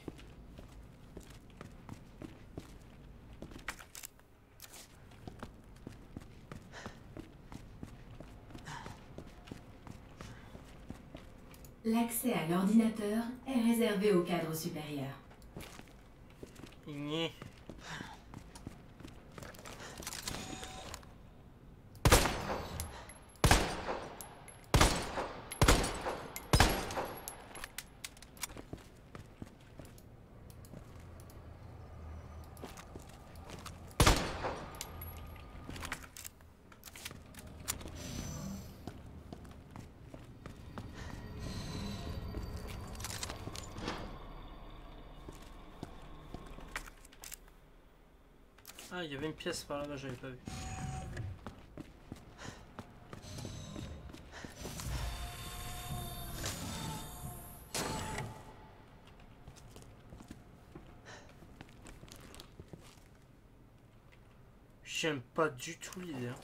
L'accès à l'ordinateur est réservé au cadre supérieur. Igné. Ah, il y avait une pièce par là-bas, j'avais pas vu. J'aime pas du tout l'idée. Hein.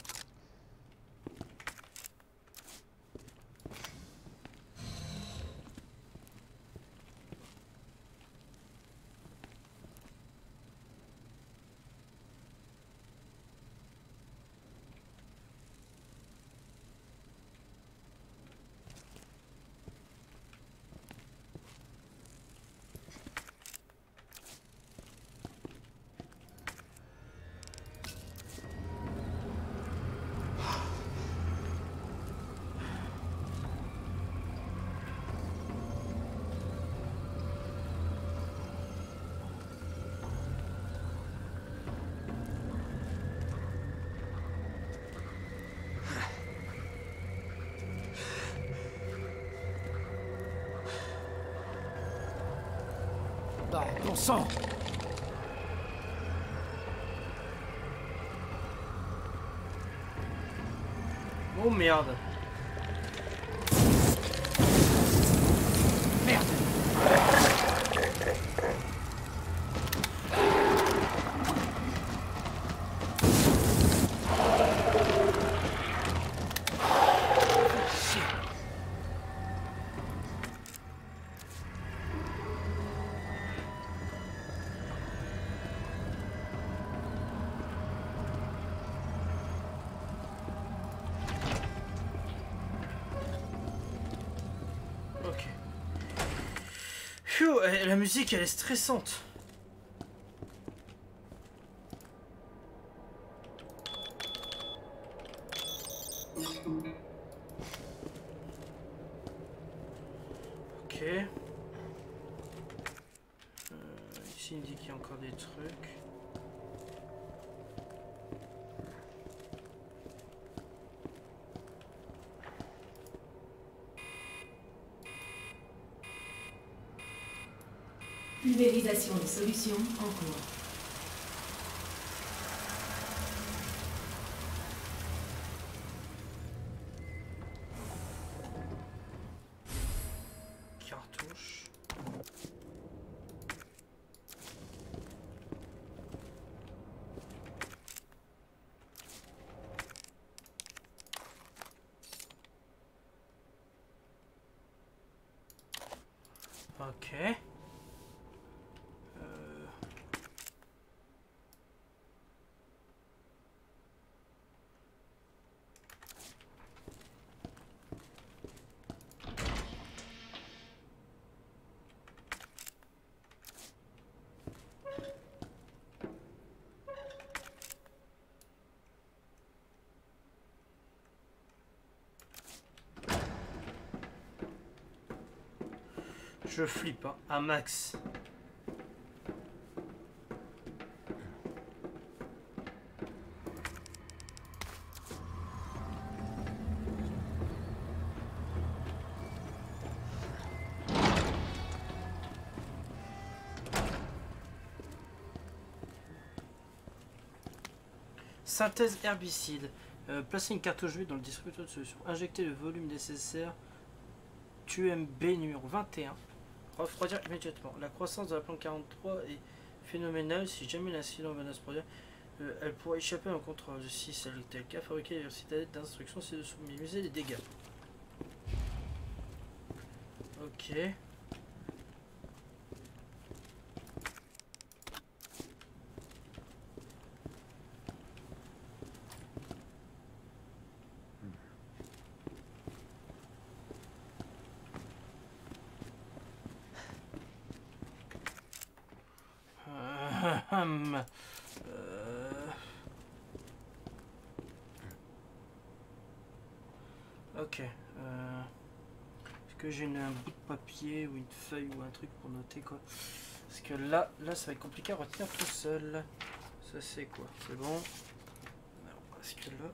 Ah, bon sang! Oh merde. Merde! Ok. Phew, la musique elle est stressante. Ok. Ici il me dit qu'il y a encore des trucs. Pulvérisation de solutions en cours. Cartouche. Ok. Je flippe, hein, à max. Synthèse herbicide. Placez une cartouche vide dans le distributeur de solution. Injectez le volume nécessaire. TUMB numéro 21. Refroidir immédiatement. La croissance de la plante 43 est phénoménale. Si jamais l'incident venait à se produire, elle pourrait échapper à un contrôle. Si c'est le cas, fabriquer les citadelles d'instruction ci-dessous. Minimiser les dégâts. Ok. Ok. Est-ce que j'ai un bout de papier ou une feuille ou un truc pour noter quoi? Parce que là ça va être compliqué à retenir tout seul. Ça c'est quoi? C'est bon. Alors, est-ce que là...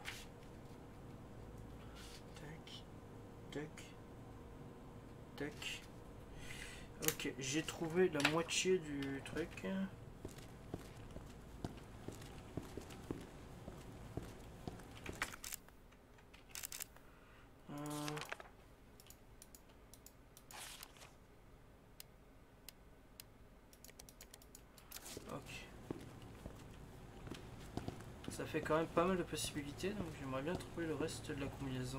Tac. Tac. Tac. Ok, j'ai trouvé la moitié du truc. Ça fait quand même pas mal de possibilités, donc j'aimerais bien trouver le reste de la combinaison.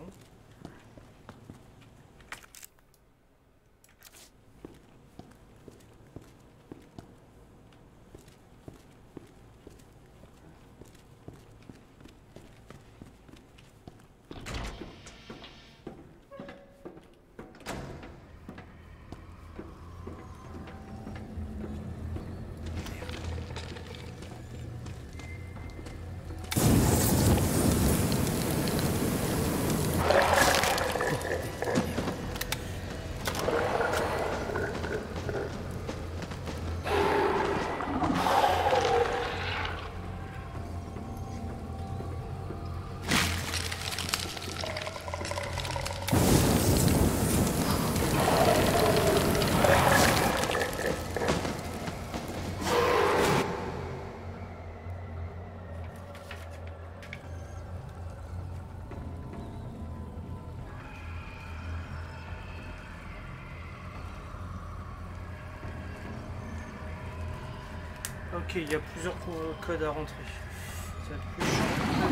Ok, il y a plusieurs codes à rentrer. Ça va être plus chiant.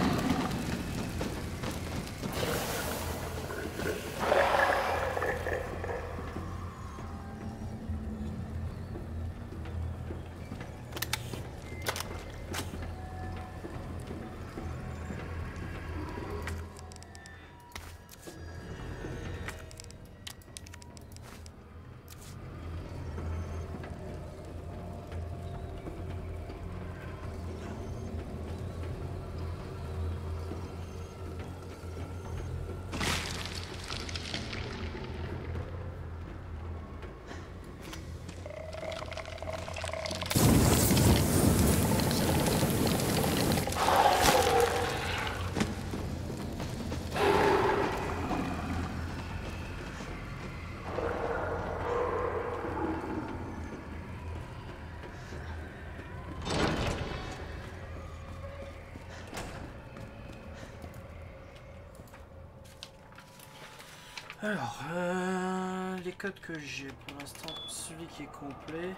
Alors, les codes que j'ai pour l'instant, celui qui est complet.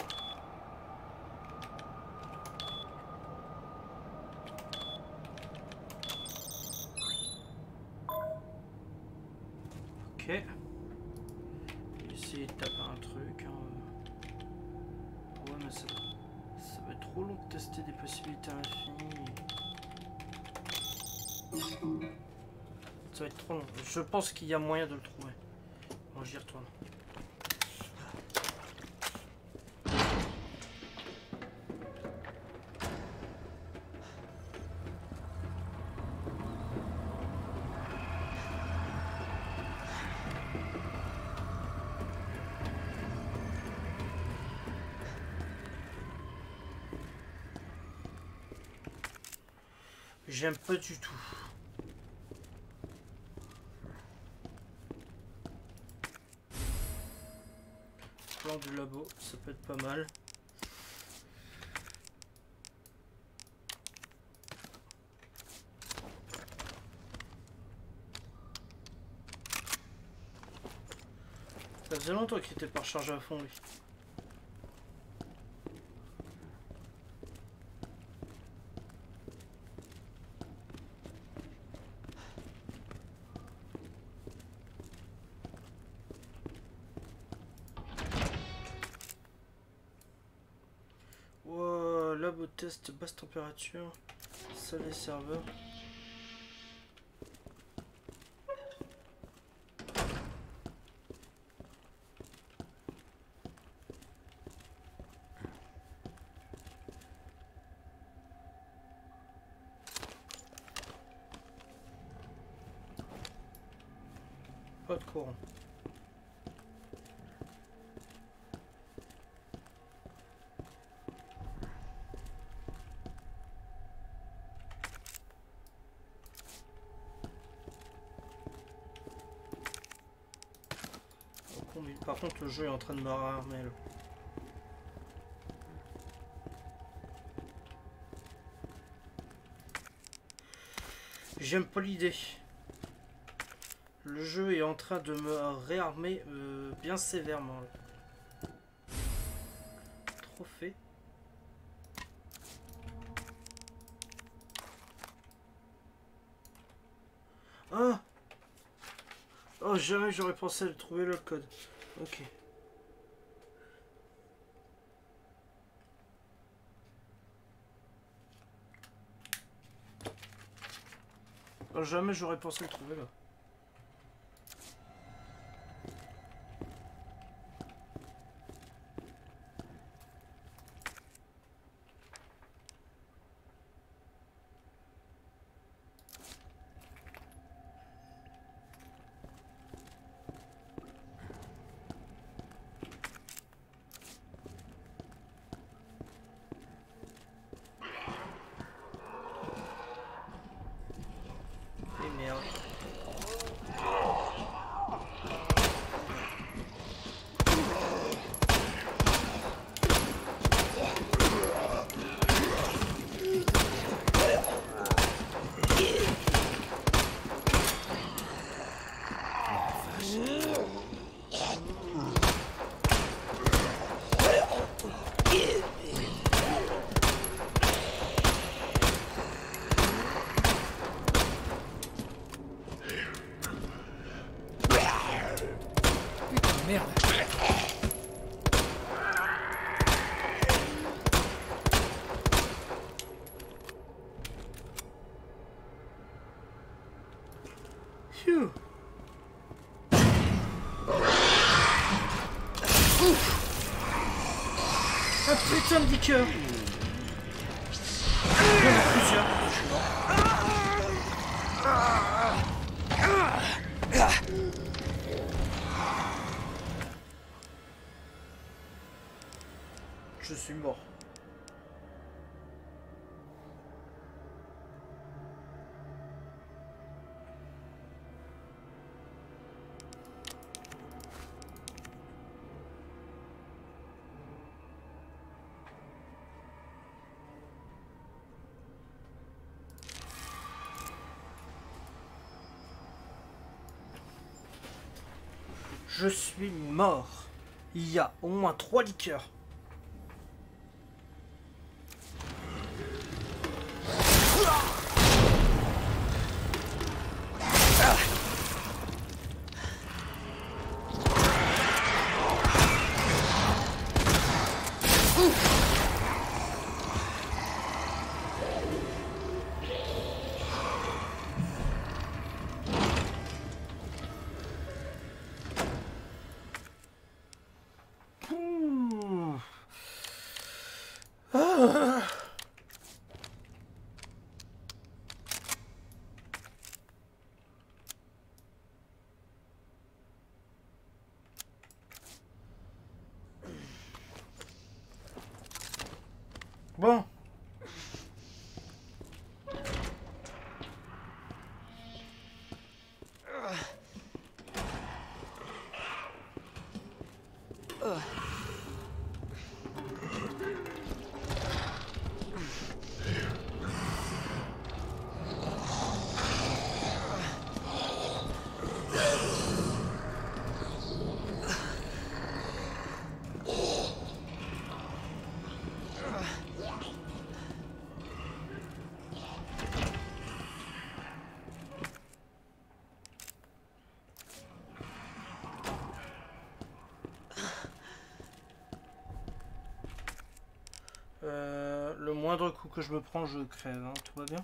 Ok. Essayer de taper un truc. Hein. ça va être trop long de tester des possibilités infinies. Ça va être trop long. Je pense qu'il y a moyen de le trouver. Bon, j'y retourne. J'aime pas du tout. Plan du labo, ça peut être pas mal. Ça faisait longtemps qu'il était pas rechargé à fond, lui. Labo test basse température, salle des serveurs. Pas de courant. Par contre, le jeu est en train de me réarmer là. J'aime pas l'idée. Le jeu est en train de me réarmer bien sévèrement. Là. Trophée. Ah! Oh, jamais j'aurais pensé à trouver le code. Ok. Oh, jamais j'aurais pensé le trouver là. Phew. Un putain de liqueur. Il y en a plusieurs. Je suis mort. Je suis mort. Je suis mort. Il y a au moins 3 liqueurs. Bon. Le moindre coup que je me prends, je crève, hein, tout va bien.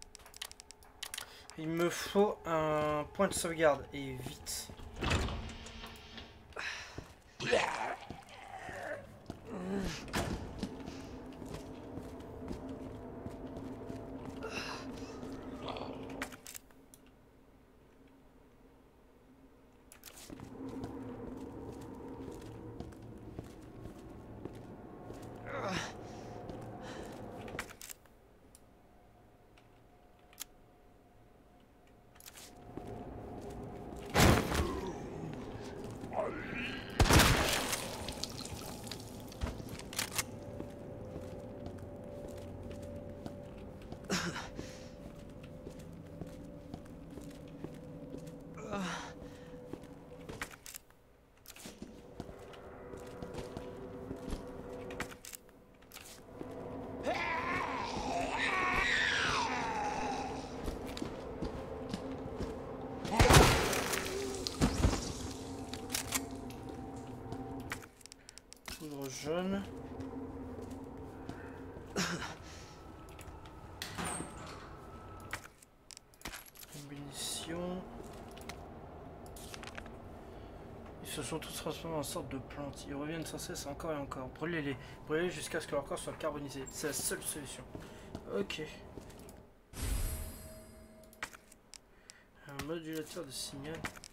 Il me faut un point de sauvegarde, et vite. Poudre jaune. Munitions. Ils se sont tous transformés en sorte de plantes. Ils reviennent sans cesse encore et encore. Brûlez-les. Brûlez-les jusqu'à ce que leur corps soit carbonisé. C'est la seule solution. Ok. Un modulateur de signal.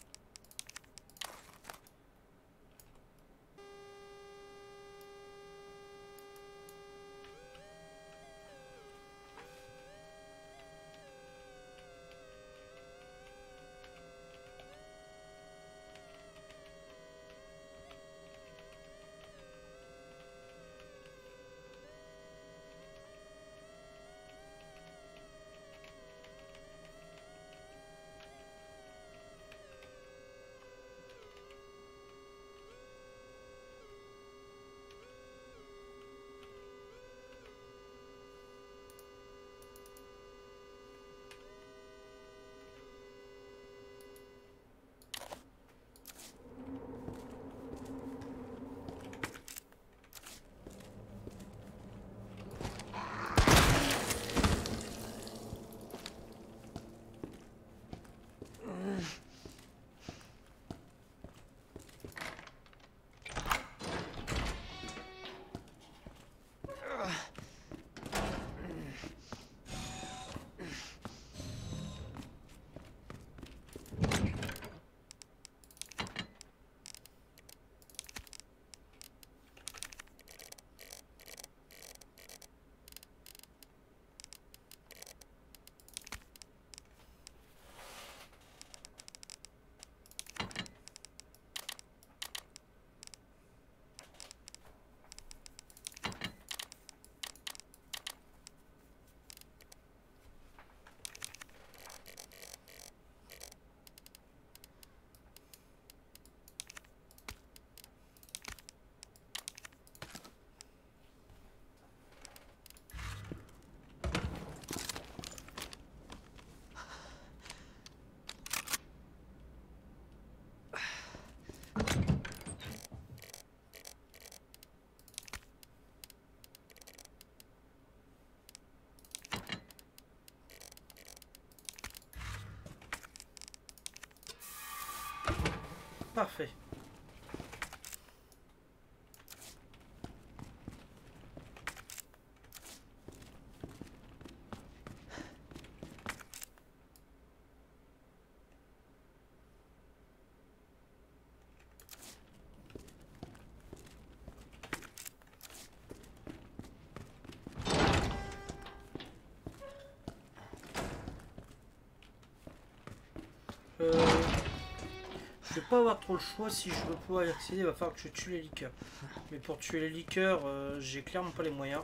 Parfait. Je vais pas avoir trop le choix. Si je veux pouvoir y accéder, il va falloir que je tue les liqueurs. Mais pour tuer les liqueurs, j'ai clairement pas les moyens.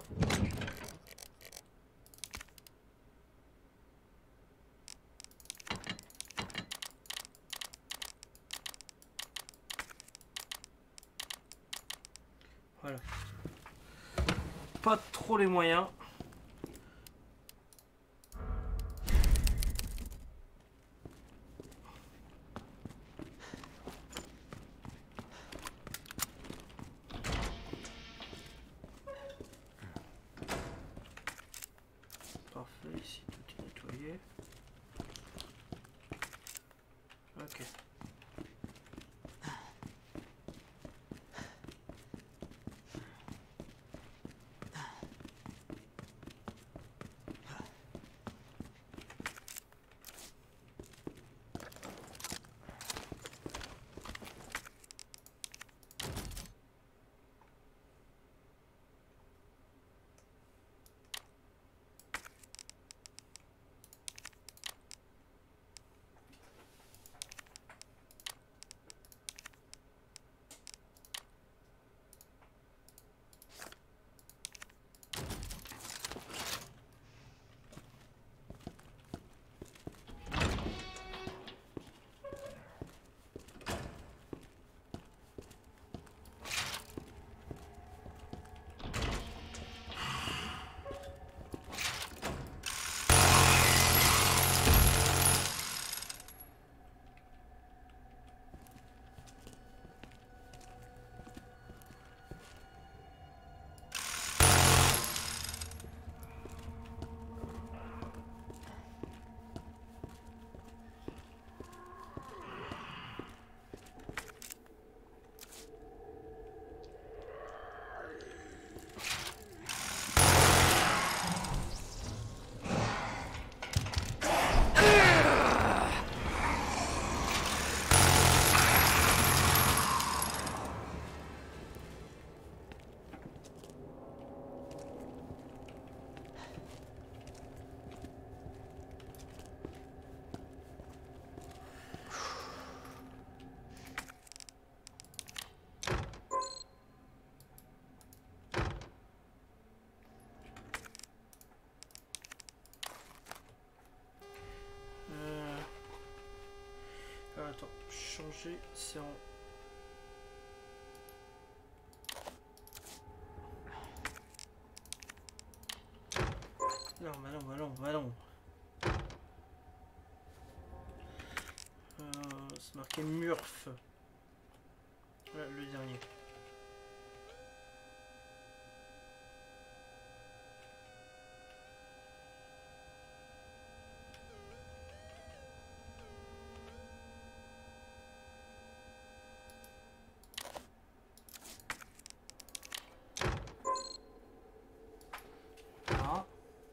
Voilà. Pas trop les moyens. Parfait, ici tout est nettoyé. Ok. Attends, changer, c'est en... Non, bah non, bah non, bah non. C'est marqué Murph. Voilà, le dernier. Ah.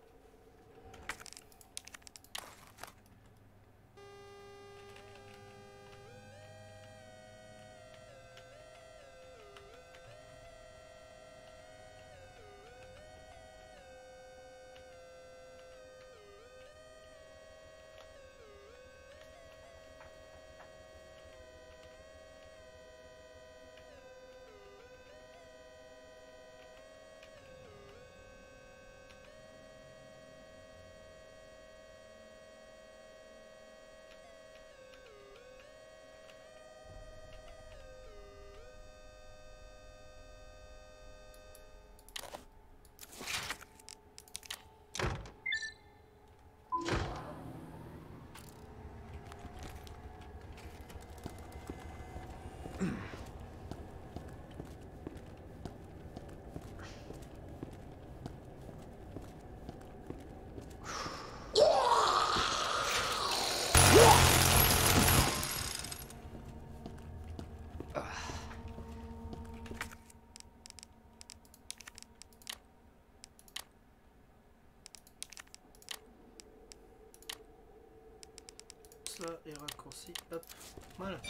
Ça est raccourci, hop, voilà.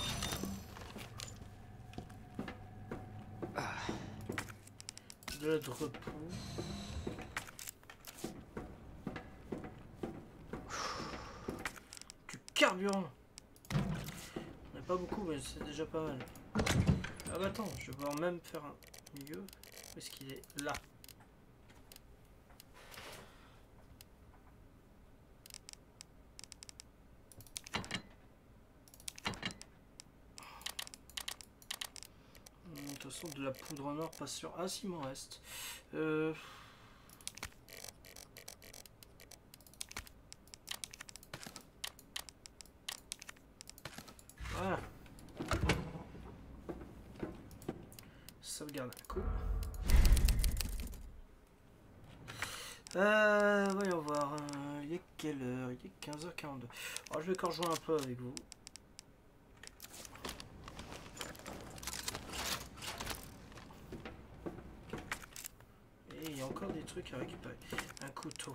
De repos. Du carburant. On a Pas beaucoup, mais c'est déjà pas mal. Ah bah attends, je vais pouvoir même faire un milieu. Où est-ce qu'il est? Là. De toute façon, de la poudre en or, pas sûr. Ah si, il m'en reste. Voilà. Sauvegarde un coup. Voyons voir. Il est quelle heure? Il est 15h42. Alors, je vais encore jouer un peu avec vous. Et il y a encore des trucs à récupérer. Un couteau.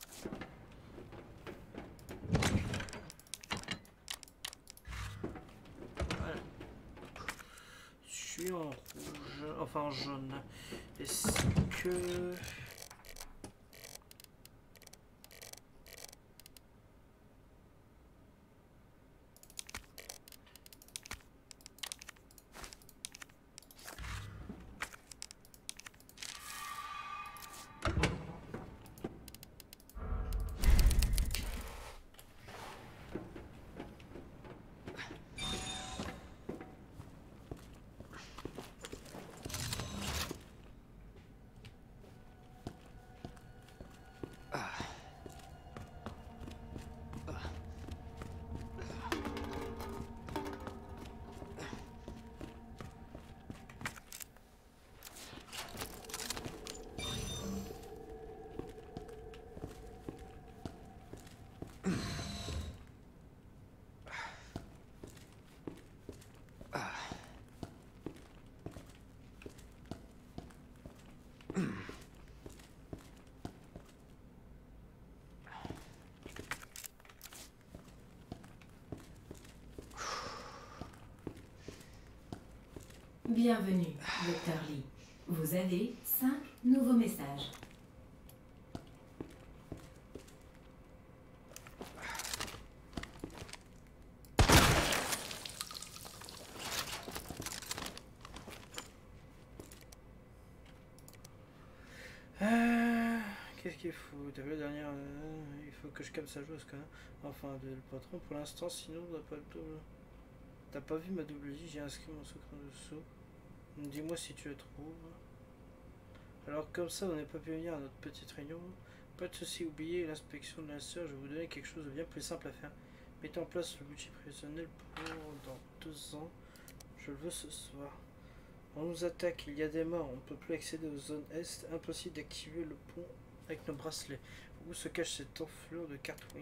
Voilà. Je suis en rouge. Enfin en jaune. Est-ce que... Bienvenue, Dr. Lee. Vous avez 5 nouveaux messages. Qu'est-ce qu'il faut? T'as vu la dernière... il faut que je calme sa joueuse quand même. Enfin, le patron pour l'instant, sinon on n'a pas le double. T'as pas vu ma double J? J'ai inscrit mon secret en dessous. Dis-moi si tu la trouves. Alors comme ça, on n'est pas pu venir à notre petite réunion. Pas de soucis, oubliez l'inspection de la sœur. Je vais vous donner quelque chose de bien plus simple à faire. Mettez en place le budget prévisionnel pour dans 2 ans. Je le veux ce soir. On nous attaque, il y a des morts, on ne peut plus accéder aux zones est, impossible d'activer le pont avec nos bracelets. Où se cache cette enflure de Cartwin?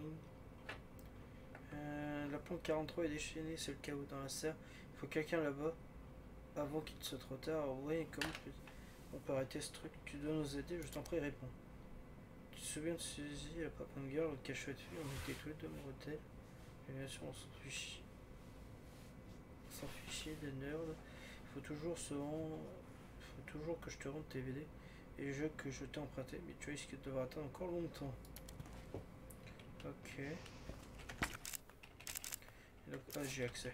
La pompe 43 est déchaînée, c'est le chaos dans la serre. Il faut quelqu'un là-bas avant qu'il ne soit trop tard. Alors, ouais, comment on peut arrêter ce truc? Tu dois nous aider, je t'en prie, réponds. Tu te souviens de Suzy, la Papam Girl, le cachot de fille, on était tous les deux dans l'hôtel. Et bien sûr, on s'en fichait. On s'en fichait des nerds. Il faut toujours que je te rende tes VD et les jeux que je t'ai emprunté, mais tu risques de devoir attendre encore longtemps. Ok. Et donc, ah, j'ai accès.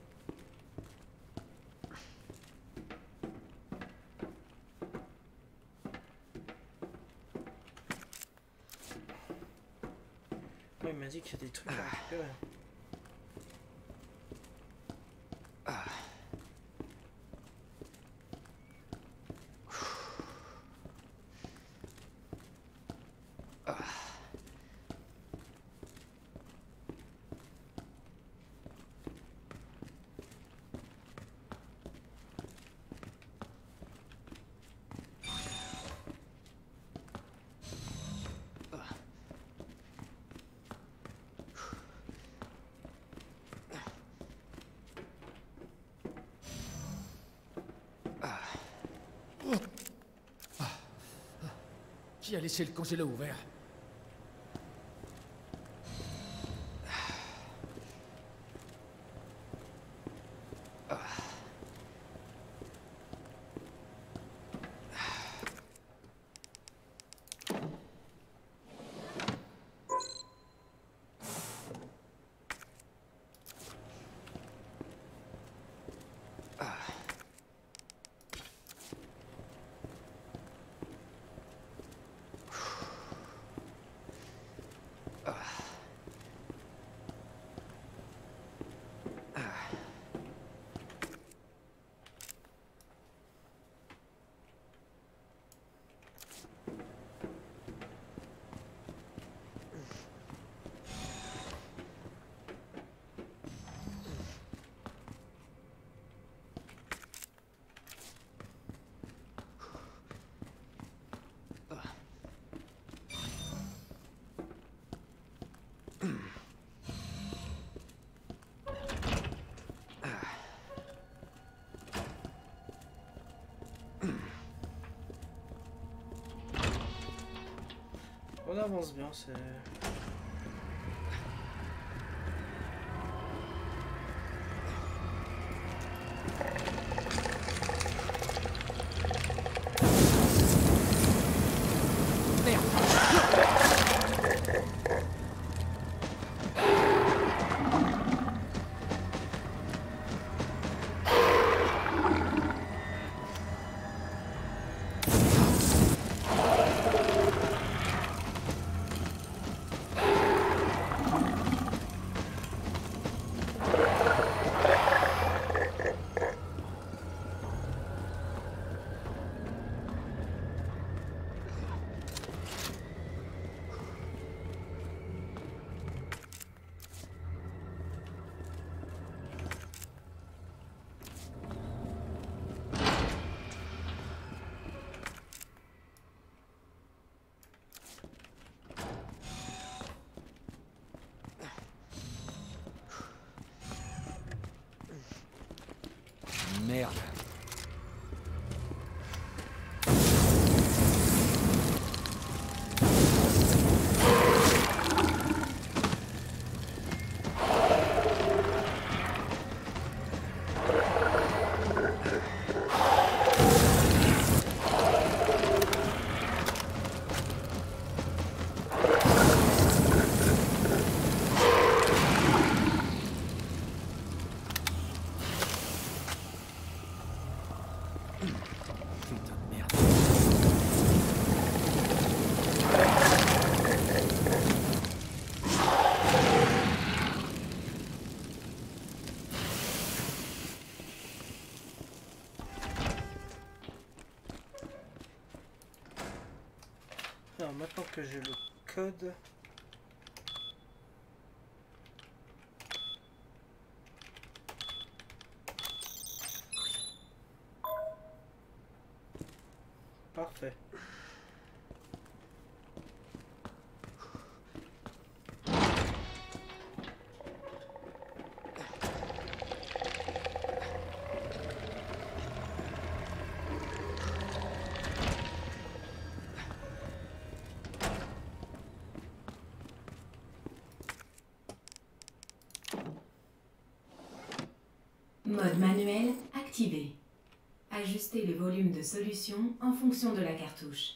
Ouais, il m'a dit qu'il y a des trucs à récupérer. Qui a laissé le congélo ouvert? On avance bien, c'est... Merde. Putain de merde. Alors maintenant que j'ai le code... Parfait. Mode manuel activé. Ajustez le volume de solution en fonction de la cartouche.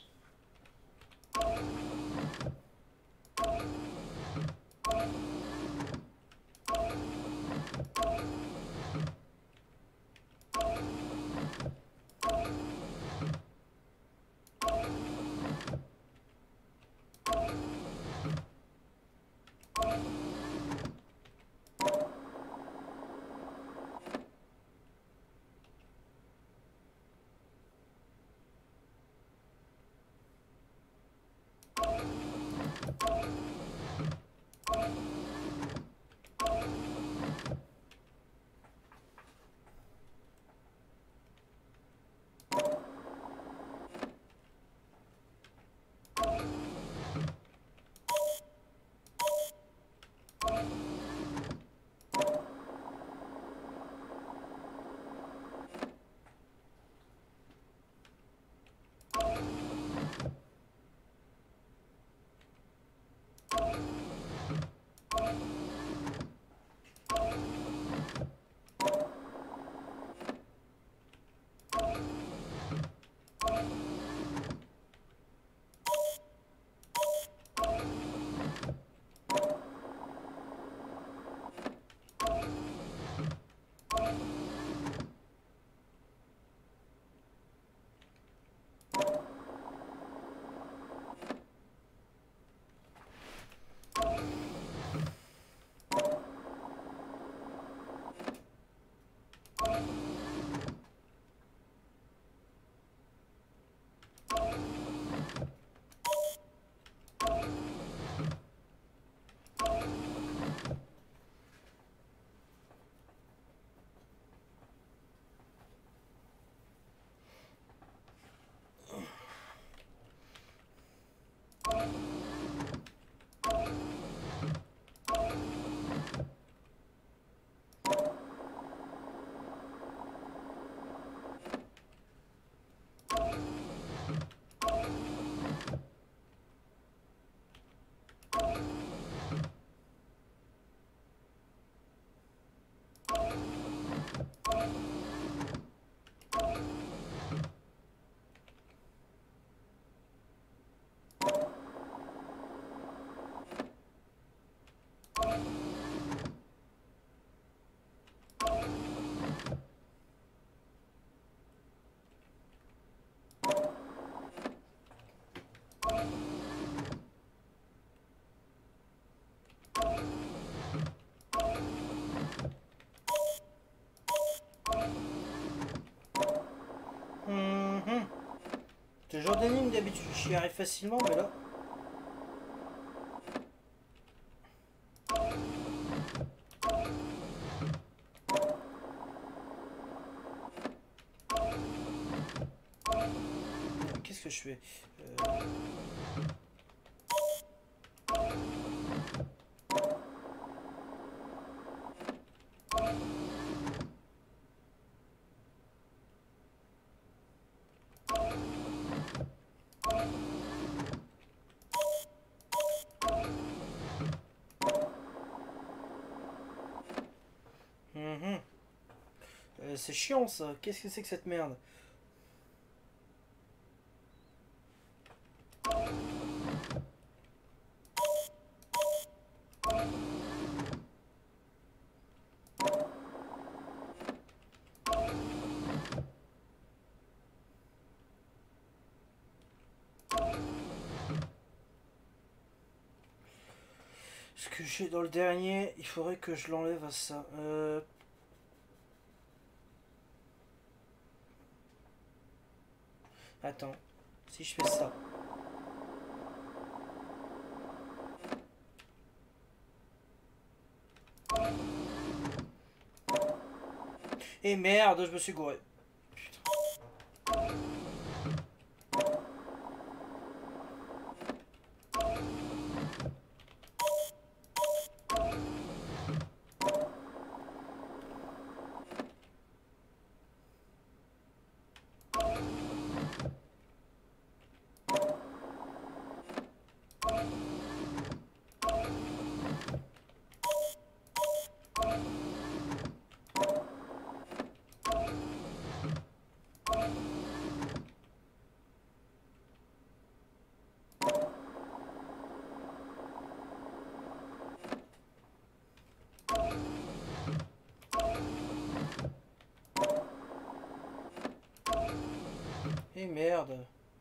Ce genre d'énigme d'habitude j'y arrive facilement, mais là... Qu'est-ce que je fais c'est chiant ça, qu'est-ce que c'est que cette merde? Ce que j'ai dans le dernier, il faudrait que je l'enlève à ça. Attends, si je fais ça. Et merde, je me suis gouré. Et merde.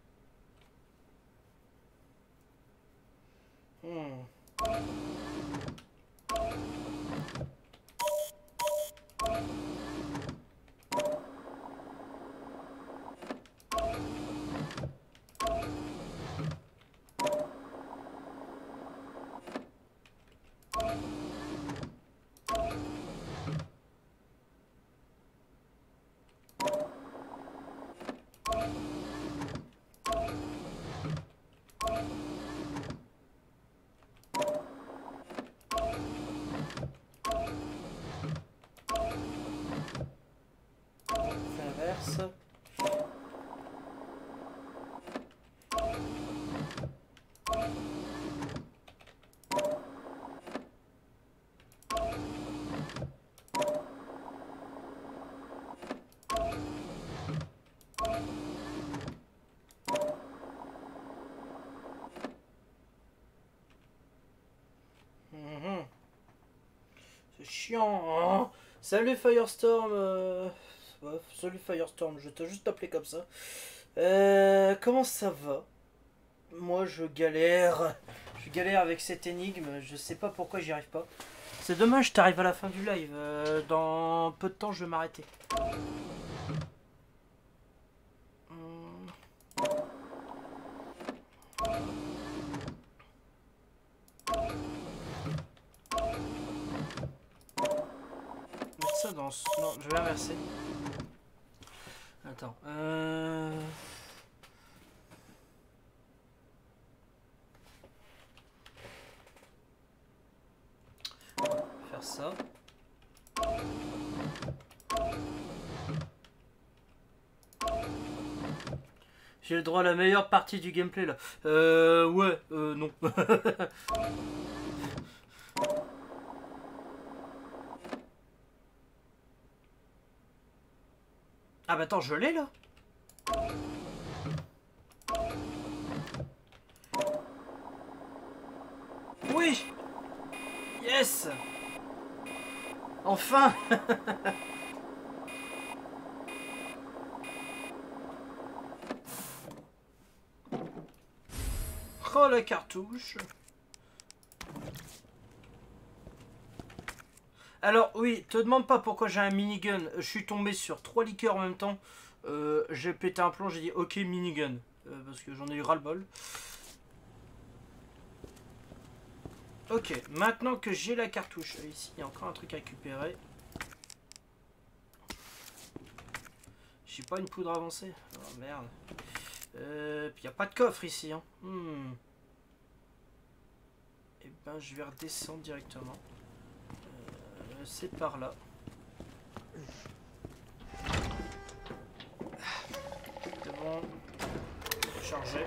L'inverse. C'est chiant. Hein. Salut Firestorm. Ouais, salut Firestorm, je t'ai juste appelé comme ça. Comment ça va? Moi je galère. Je galère avec cette énigme. Je sais pas pourquoi j'y arrive pas. C'est dommage, t'arrives à la fin du live. Dans peu de temps je vais m'arrêter. Ça dans ce... Non, je vais inverser. Attends. Faire ça. J'ai le droit à la meilleure partie du gameplay là. Ouais, non. Ah bah attends, je l'ai là. Oui. Yes. Enfin. Oh la cartouche. Alors oui, te demande pas pourquoi j'ai un minigun. Je suis tombé sur 3 liqueurs en même temps. J'ai pété un plomb, j'ai dit ok minigun. parce que j'en ai eu ras-le-bol. Ok, maintenant que j'ai la cartouche, ici il y a encore un truc à récupérer. J'ai pas une poudre avancée. Oh merde. Puis il n'y a pas de coffre ici. Hein. Et ben je vais redescendre directement. C'est par là. C'est bon. Chargé.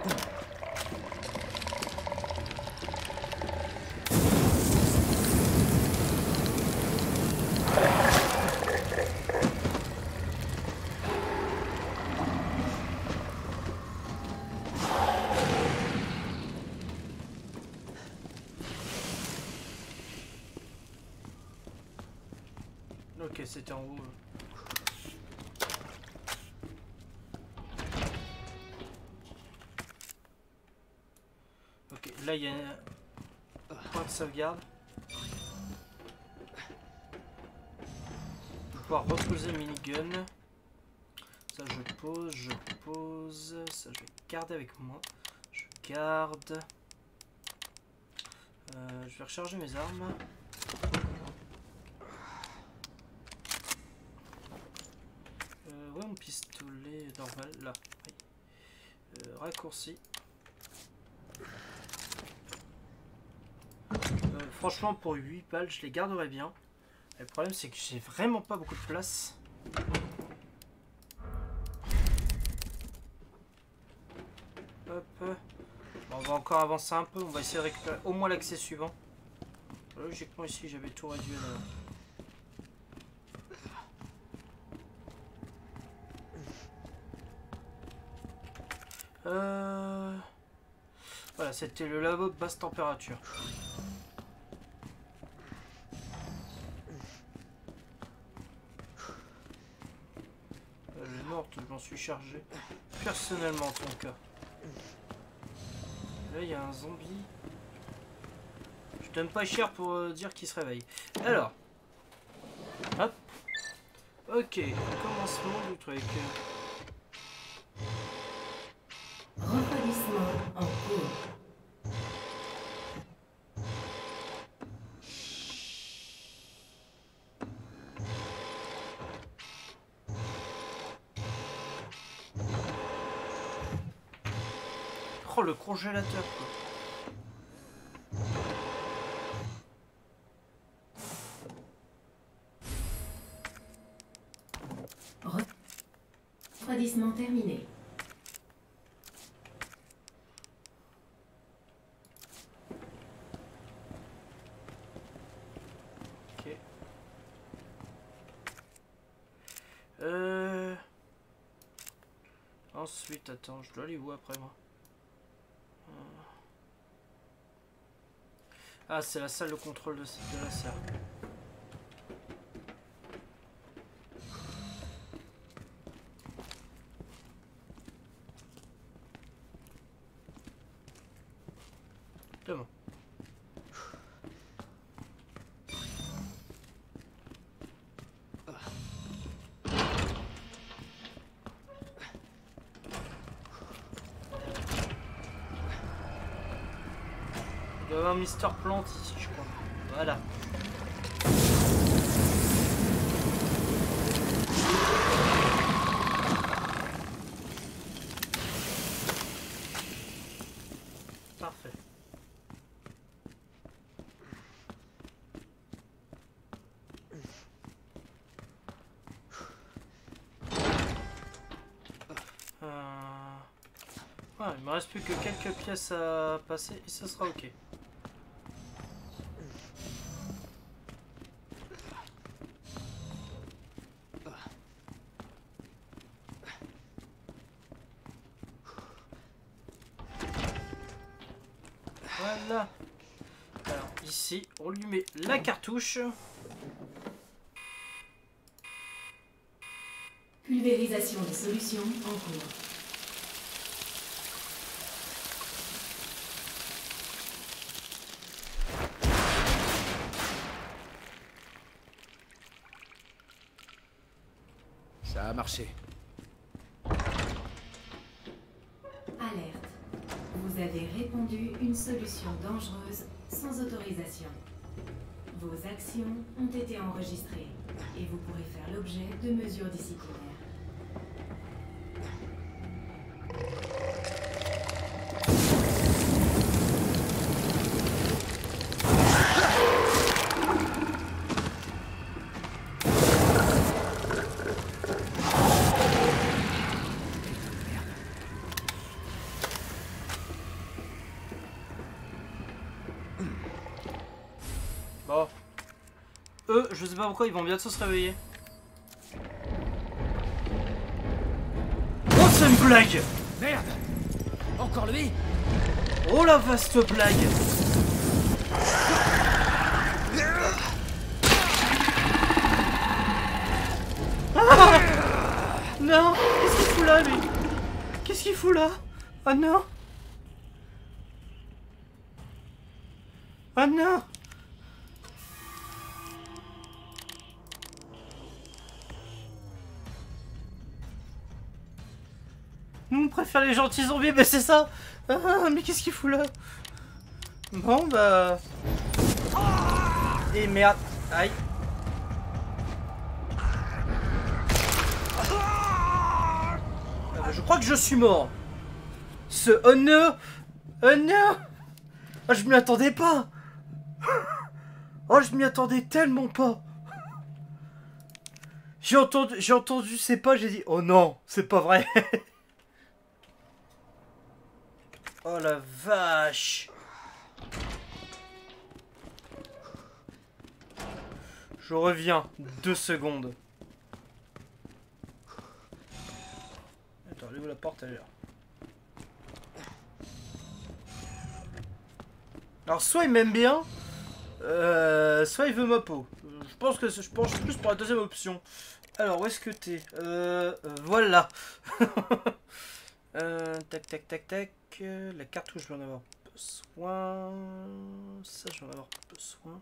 Ok, c'était en haut. Ok, là il y a un point de sauvegarde. Je vais pouvoir reposer le minigun. Ça je pose. Ça je vais garder avec moi. Je garde. Je vais recharger mes armes. Ouais, mon pistolet normal, là. Oui. Raccourci. Franchement, pour 8 balles, je les garderai bien. Le problème, c'est que j'ai vraiment pas beaucoup de place. Hop. Bon, on va encore avancer un peu. On va essayer de récupérer au moins l'accès suivant. Logiquement, ici, j'avais tout réduit là. Voilà, c'était le labo de basse température. Les mortes, je m'en suis chargé personnellement en ton cas. Là, il y a un zombie. Je donne pas cher pour dire qu'il se réveille. Alors, hop. Ok, commencement du truc. Refroidissement en cours. Oh, le congélateur, quoi. Refroidissement terminé. Ok. Ensuite, attends, je dois aller où après moi? Ah, c'est la salle de contrôle de la serre. C'est bon. Il doit y avoir Mister Plante ici, je crois. Voilà. Parfait. Ouais, il me reste plus que quelques pièces à passer et ce sera ok. Voilà. Alors ici, on lui met la cartouche. Pulvérisation des solutions en cours. Ça a marché. Alerte. Vous avez répandu une solution dangereuse sans autorisation. Vos actions ont été enregistrées et vous pourrez faire l'objet de mesures disciplinaires. Bon. Eux, je sais pas pourquoi, ils vont bientôt se réveiller. Oh, c'est une blague! Merde! Encore lui? Oh la vaste blague! Ah non! Qu'est-ce qu'il fout là, lui? Qu'est-ce qu'il fout là? Oh non! Oh non! Nous on préfère les gentils zombies, mais c'est ça! Ah, mais qu'est-ce qu'il fout là? Bon bah... Et merde! Aïe! Ah, bah, je crois que je suis mort! Oh non! Oh non! Oh, je m'y attendais pas! Oh, je m'y attendais tellement pas! J'ai entendu ces pas, j'ai dit, oh non, c'est pas vrai! Oh la vache! Je reviens, 2 secondes. Attends, elle est où la porte? Elle est là. Alors soit il m'aime bien, soit il veut ma peau. Je penche plus pour la deuxième option. Alors où est-ce que t'es? Voilà. Tac tac tac tac. La cartouche, je vais en avoir besoin. Ça, je vais en avoir besoin.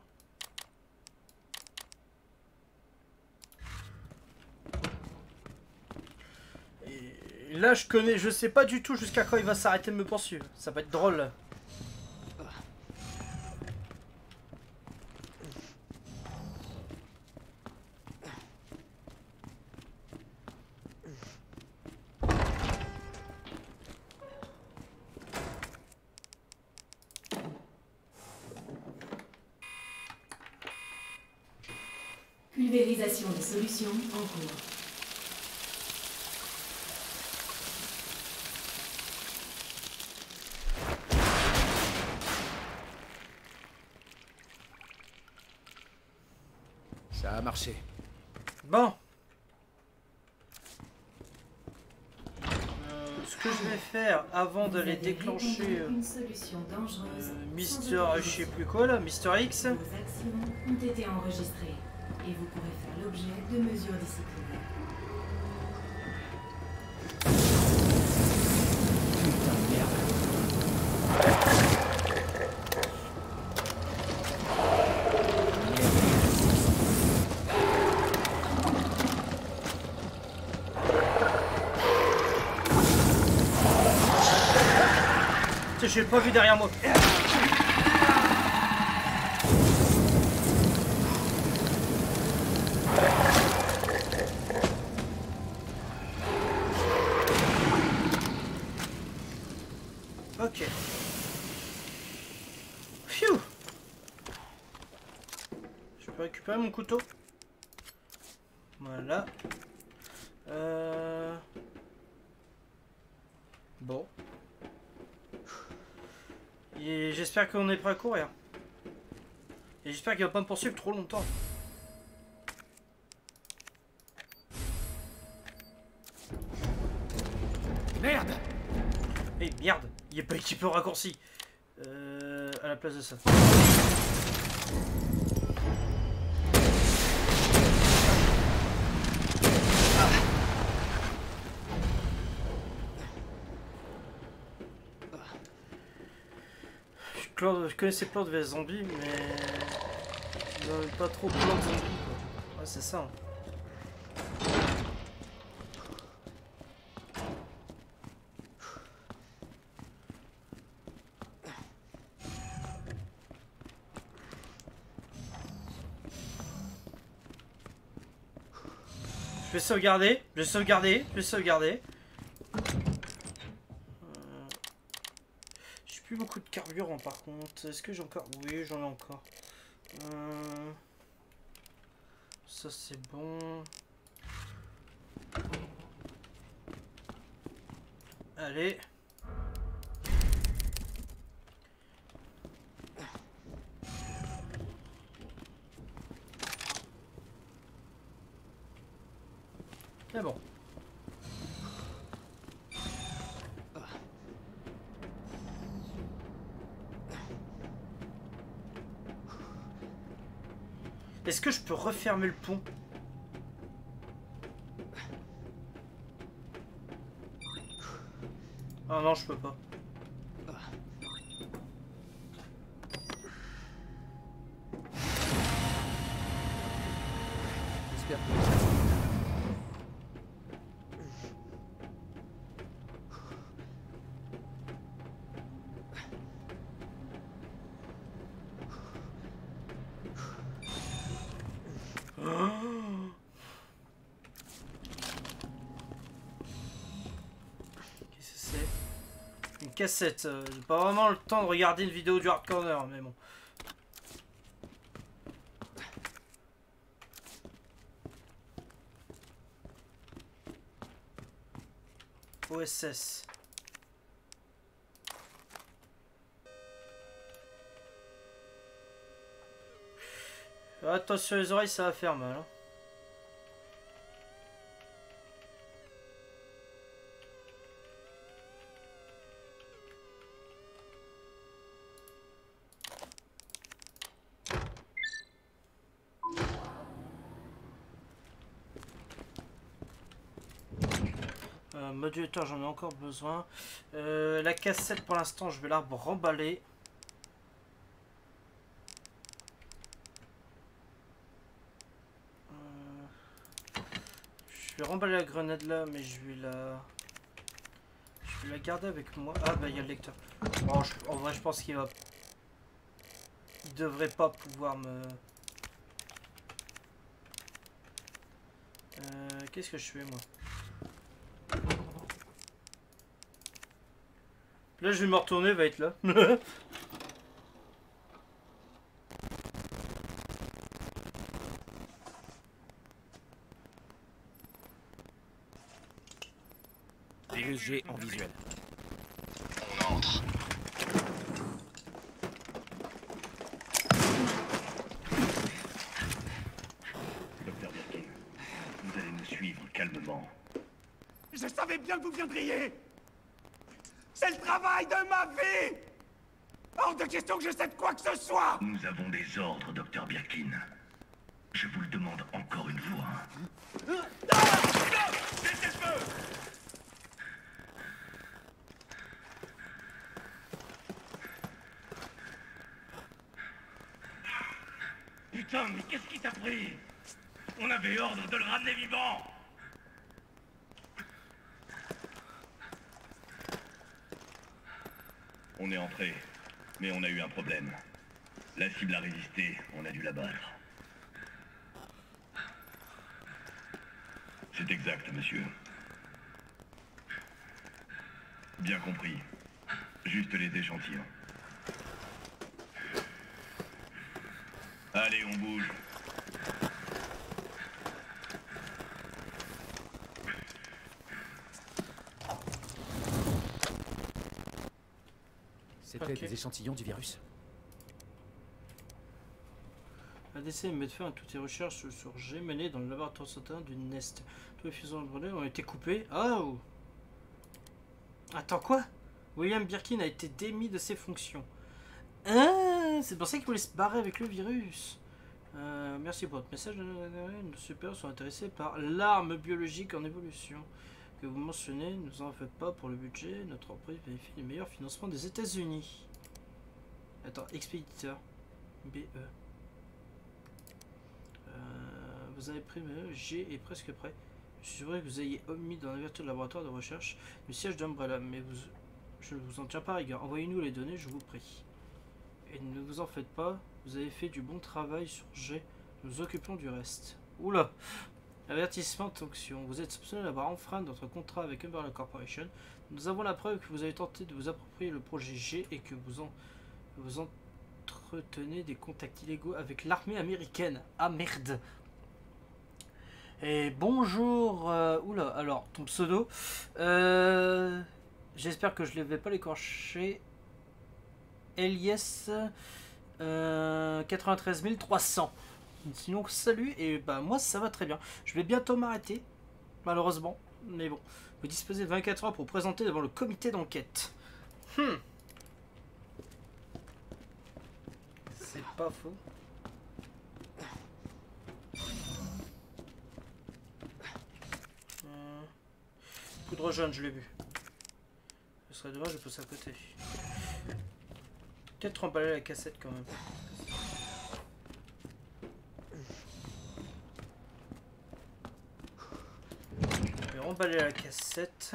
Et là, je sais pas du tout jusqu'à quand il va s'arrêter de me poursuivre. Ça va être drôle. Pulvérisation des solutions en cours. Ça a marché. Bon. Ce que je vais faire avant d'aller déclencher Une solution dangereuse. Mister, je sais plus quoi là, Mister X. Vos actions ont été enregistrées et vous pourrez faire l'objet de mesures disciplinaires. Putain de merde. J'ai pas vu derrière moi. Ok. Phew. Je peux récupérer mon couteau. Voilà. Bon. Et j'espère qu'on est prêt à courir. Et j'espère qu'il va pas me poursuivre trop longtemps. Merde! Eh merde, il n'y a pas équipé au raccourci. À la place de ça. Je connaissais Plante vs Zombie, mais pas trop Plante Zombie quoi. Ouais, c'est ça. Hein. Je vais sauvegarder, je vais sauvegarder, je vais sauvegarder. J'ai plus beaucoup de carburant par contre. Est-ce que j'ai encore... Oui, j'en ai encore. Ça c'est bon. Allez. C'est bon. Est-ce que je peux refermer le pont? Ah non, je peux pas. J'espère que... Qu'est-ce que c'est? Une cassette. J'ai pas vraiment le temps de regarder une vidéo du Hard Corner, mais bon. OSS. Attention les oreilles, ça va faire mal. Hein. Modulateur, j'en ai encore besoin. La cassette, pour l'instant, je vais la remballer. Je vais remballer la grenade là, mais je vais la garder avec moi. Ah bah il y a le lecteur. Bon, en vrai, je pense qu'il va... Il devrait pas pouvoir me... Qu'est-ce que je fais moi? Là, je vais me retourner, il va être là. Virus G en visuel. On entre. Docteur Birkin, vous allez nous suivre calmement. Je savais bien que vous viendriez. C'est le travail de ma vie. Hors de question que je cède quoi que ce soit. Nous avons des ordres, Docteur Birkin. Je vous le demande encore une fois. Cessez le feu! Putain, mais qu'est-ce qui t'a pris? On avait ordre de le ramener vivant. On est entré, mais on a eu un problème. La cible a résisté, on a dû la battre. C'est exact, monsieur. Bien compris. Juste les échantillons. Allez, on bouge. C'était Ok. des échantillons du virus. ADC met de fin à toutes les recherches sur G menées dans le laboratoire souterrain du Nest. Tous les fusions de brûlés ont été coupés. Oh! Attends, quoi? William Birkin a été démis de ses fonctions. Ah, c'est pour ça qu'il voulait se barrer avec le virus. Merci pour votre message. Nos supérieurs sont intéressés par l'arme biologique en évolution que vous mentionnez. Ne vous en faites pas pour le budget. Notre entreprise bénéficie du meilleur financement des États-Unis. Attends, expéditeur. BE. Vous avez pris G est presque prêt. Je suis vrai que vous ayez omis dans l'ouverture de laboratoire de recherche le siège d'Umbrella, mais je ne vous en tiens pas rigueur. Envoyez-nous les données, je vous prie. Et ne vous en faites pas, vous avez fait du bon travail sur G. Nous nous occupons du reste. Oula! Avertissement d'attention. Vous êtes soupçonné d'avoir enfreint notre contrat avec Umbrella Corporation. Nous avons la preuve que vous avez tenté de vous approprier le projet G et que vous entretenez des contacts illégaux avec l'armée américaine. Ah merde. Et bonjour. Oula, alors ton pseudo. J'espère que je ne vais pas l'écorcher. Elias 93 300. Sinon, salut. Et bah, moi, ça va très bien. Je vais bientôt m'arrêter. Malheureusement. Mais bon. Vous disposez de 24 heures pour présenter devant le comité d'enquête. C'est pas faux. Poudre jaune, je l'ai vu. Ce serait dommage de passer à côté. Peut-être emballer la cassette quand même. Je vais remballer la cassette.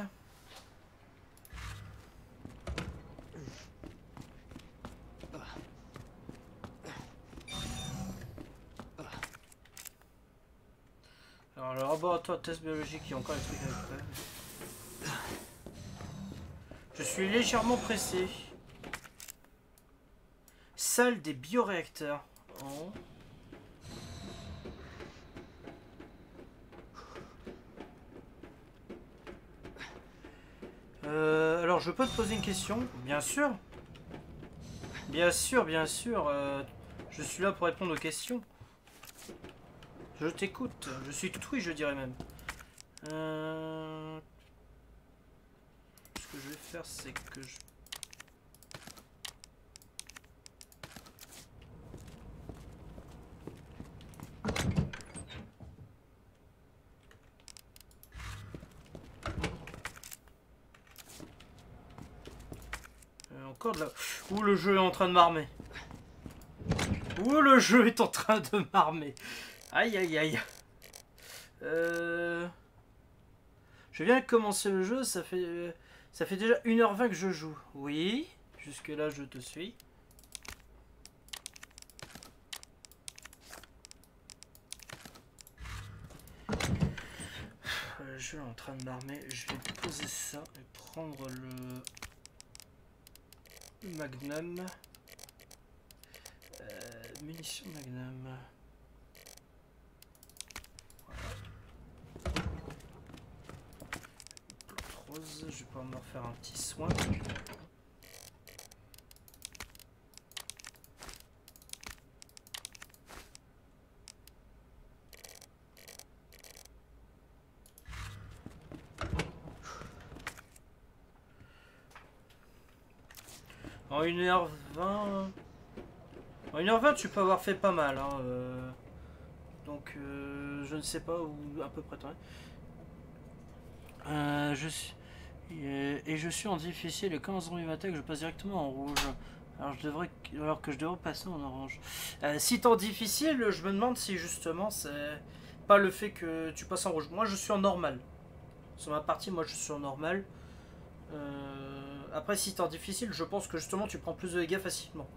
Alors le laboratoire de test biologique, il y a encore des trucs à faire. Je suis légèrement pressé. Salle des bioréacteurs. Oh. Alors je peux te poser une question? Bien sûr. Bien sûr, bien sûr. Je suis là pour répondre aux questions. Je t'écoute. Je suis tout oui, je dirais même. Ce que je vais faire, c'est que je... Encore de la... Ouh, le jeu est en train de m'armer. Ouh, le jeu est en train de m'armer. Aïe, aïe, aïe. Je viens de commencer le jeu, ça fait déjà 1h20 que je joue. Oui, jusque là je te suis. Le jeu est en train de m'armer. Je vais poser ça et prendre le Magnum. Munitions Magnum. Je vais pouvoir me refaire un petit soin. En 1h20... En 1h20 tu peux avoir fait pas mal. Hein, donc je ne sais pas où à peu près. Je suis en difficile et quand un zombie m'attaque, je passe directement en rouge. Alors que je devrais passer en orange. Si t'es en difficile, je me demande si justement c'est pas le fait que tu passes en rouge. Moi je suis en normal. Sur ma partie, moi je suis en normal. Après si t'es en difficile, je pense que justement tu prends plus de dégâts facilement.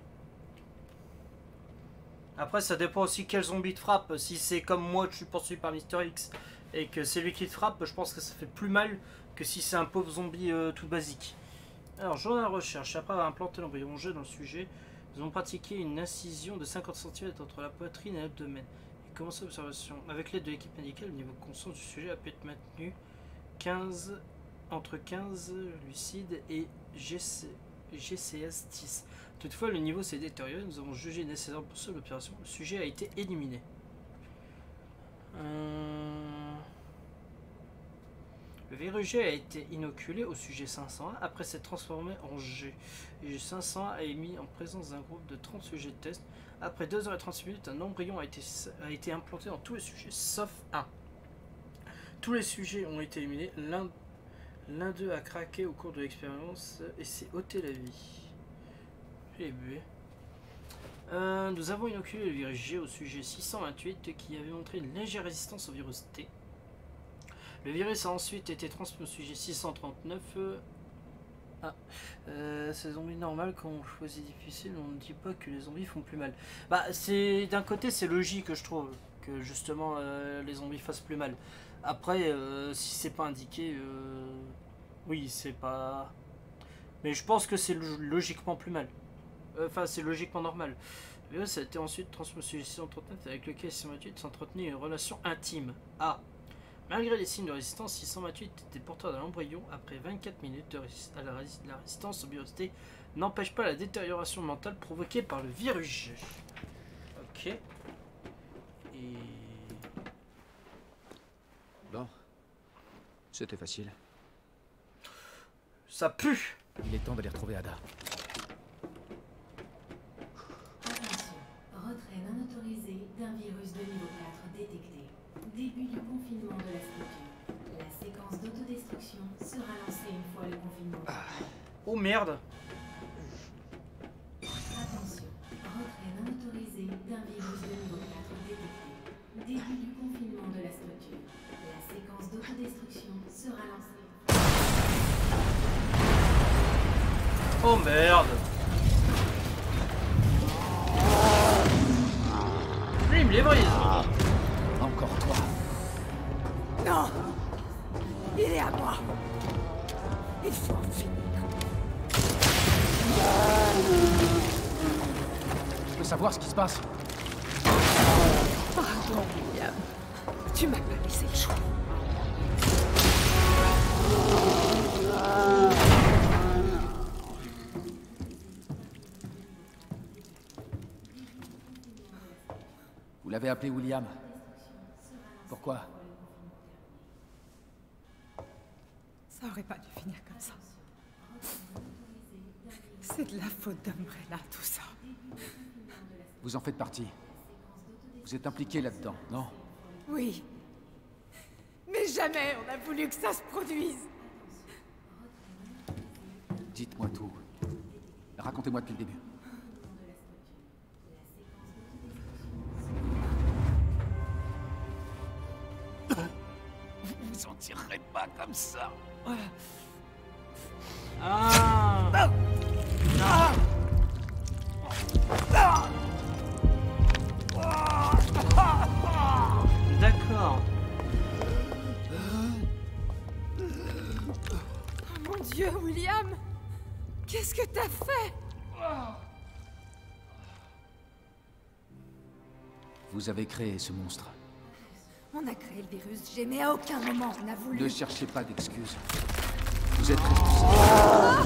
Après ça dépend aussi quel zombie te frappe. Si c'est comme moi, tu es poursuivi par Mister X et que c'est lui qui te frappe, je pense que ça fait plus mal que si c'est un pauvre zombie tout basique. Alors, journal de recherche. Après avoir implanté l'embryon G dans le sujet, nous avons pratiqué une incision de 50 cm entre la poitrine et l'abdomen. Et commencé l'observation. Avec l'aide de l'équipe médicale, le niveau de conscience du sujet a pu être maintenu entre 15 lucide et GCS 10. Toutefois, le niveau s'est détérioré. Nous avons jugé nécessaire pour cette opération. Le sujet a été éliminé. Le virus G a été inoculé au sujet 501 après s'être transformé en G. Le G 501 est mis en présence d'un groupe de 30 sujets de test. Après 2h36 minutes, un embryon a été implanté dans tous les sujets, sauf un. Tous les sujets ont été éliminés. L'un d'eux a craqué au cours de l'expérience et s'est ôté la vie. J'ai bué. Nous avons inoculé le virus G au sujet 628 qui avait montré une légère résistance au virus T. Le virus a ensuite été transmis au sujet 639. C'est zombies normal quand on choisit difficile, on ne dit pas que les zombies font plus mal. Bah c'est d'un côté c'est logique je trouve. que justement les zombies fassent plus mal. Après, si c'est pas indiqué, oui, c'est pas... Mais je pense que c'est logiquement plus mal. Enfin, c'est logiquement normal. Et ça a été ensuite transmis sur 639 avec lequel 628 s'entretenait une relation intime. Ah. Malgré les signes de résistance, 628 était porteur d'un embryon. Après 24 minutes de la résistance aux biocités n'empêche pas la détérioration mentale provoquée par le virus G. Ok. Et... Bon. C'était facile. Ça pue. Il est temps d'aller retrouver Ada. Attention, retrait non autorisé d'un virus de niveau 4 détecté. Début du confinement de la structure. La séquence d'autodestruction sera lancée une fois le confinement. Oh merde. Attention, retrait non autorisé d'un virus de niveau 4 détecté. Début du confinement de la structure. La séquence d'autodestruction sera lancée. Oh merde. Lui il me les brise. Encore toi. Non! Il est à moi! Il faut en finir. Je veux savoir ce qui se passe. Pardon, William. Tu m'as pas laissé le choix. Vous l'avez appelé William. Pourquoi? Ça aurait pas dû finir comme ça. C'est de la faute d'Umbrella, tout ça. Vous en faites partie. Vous êtes impliqué là-dedans, non? Oui. Mais jamais on a voulu que ça se produise. Dites-moi tout. Racontez-moi depuis le début. Vous vous en tirerez pas comme ça. Ah. D'accord. Oh mon Dieu, William! Qu'est-ce que t'as fait? Vous avez créé ce monstre. On a créé le virus G, mais à aucun moment on a voulu... Ne cherchez pas d'excuses. Vous êtes responsable.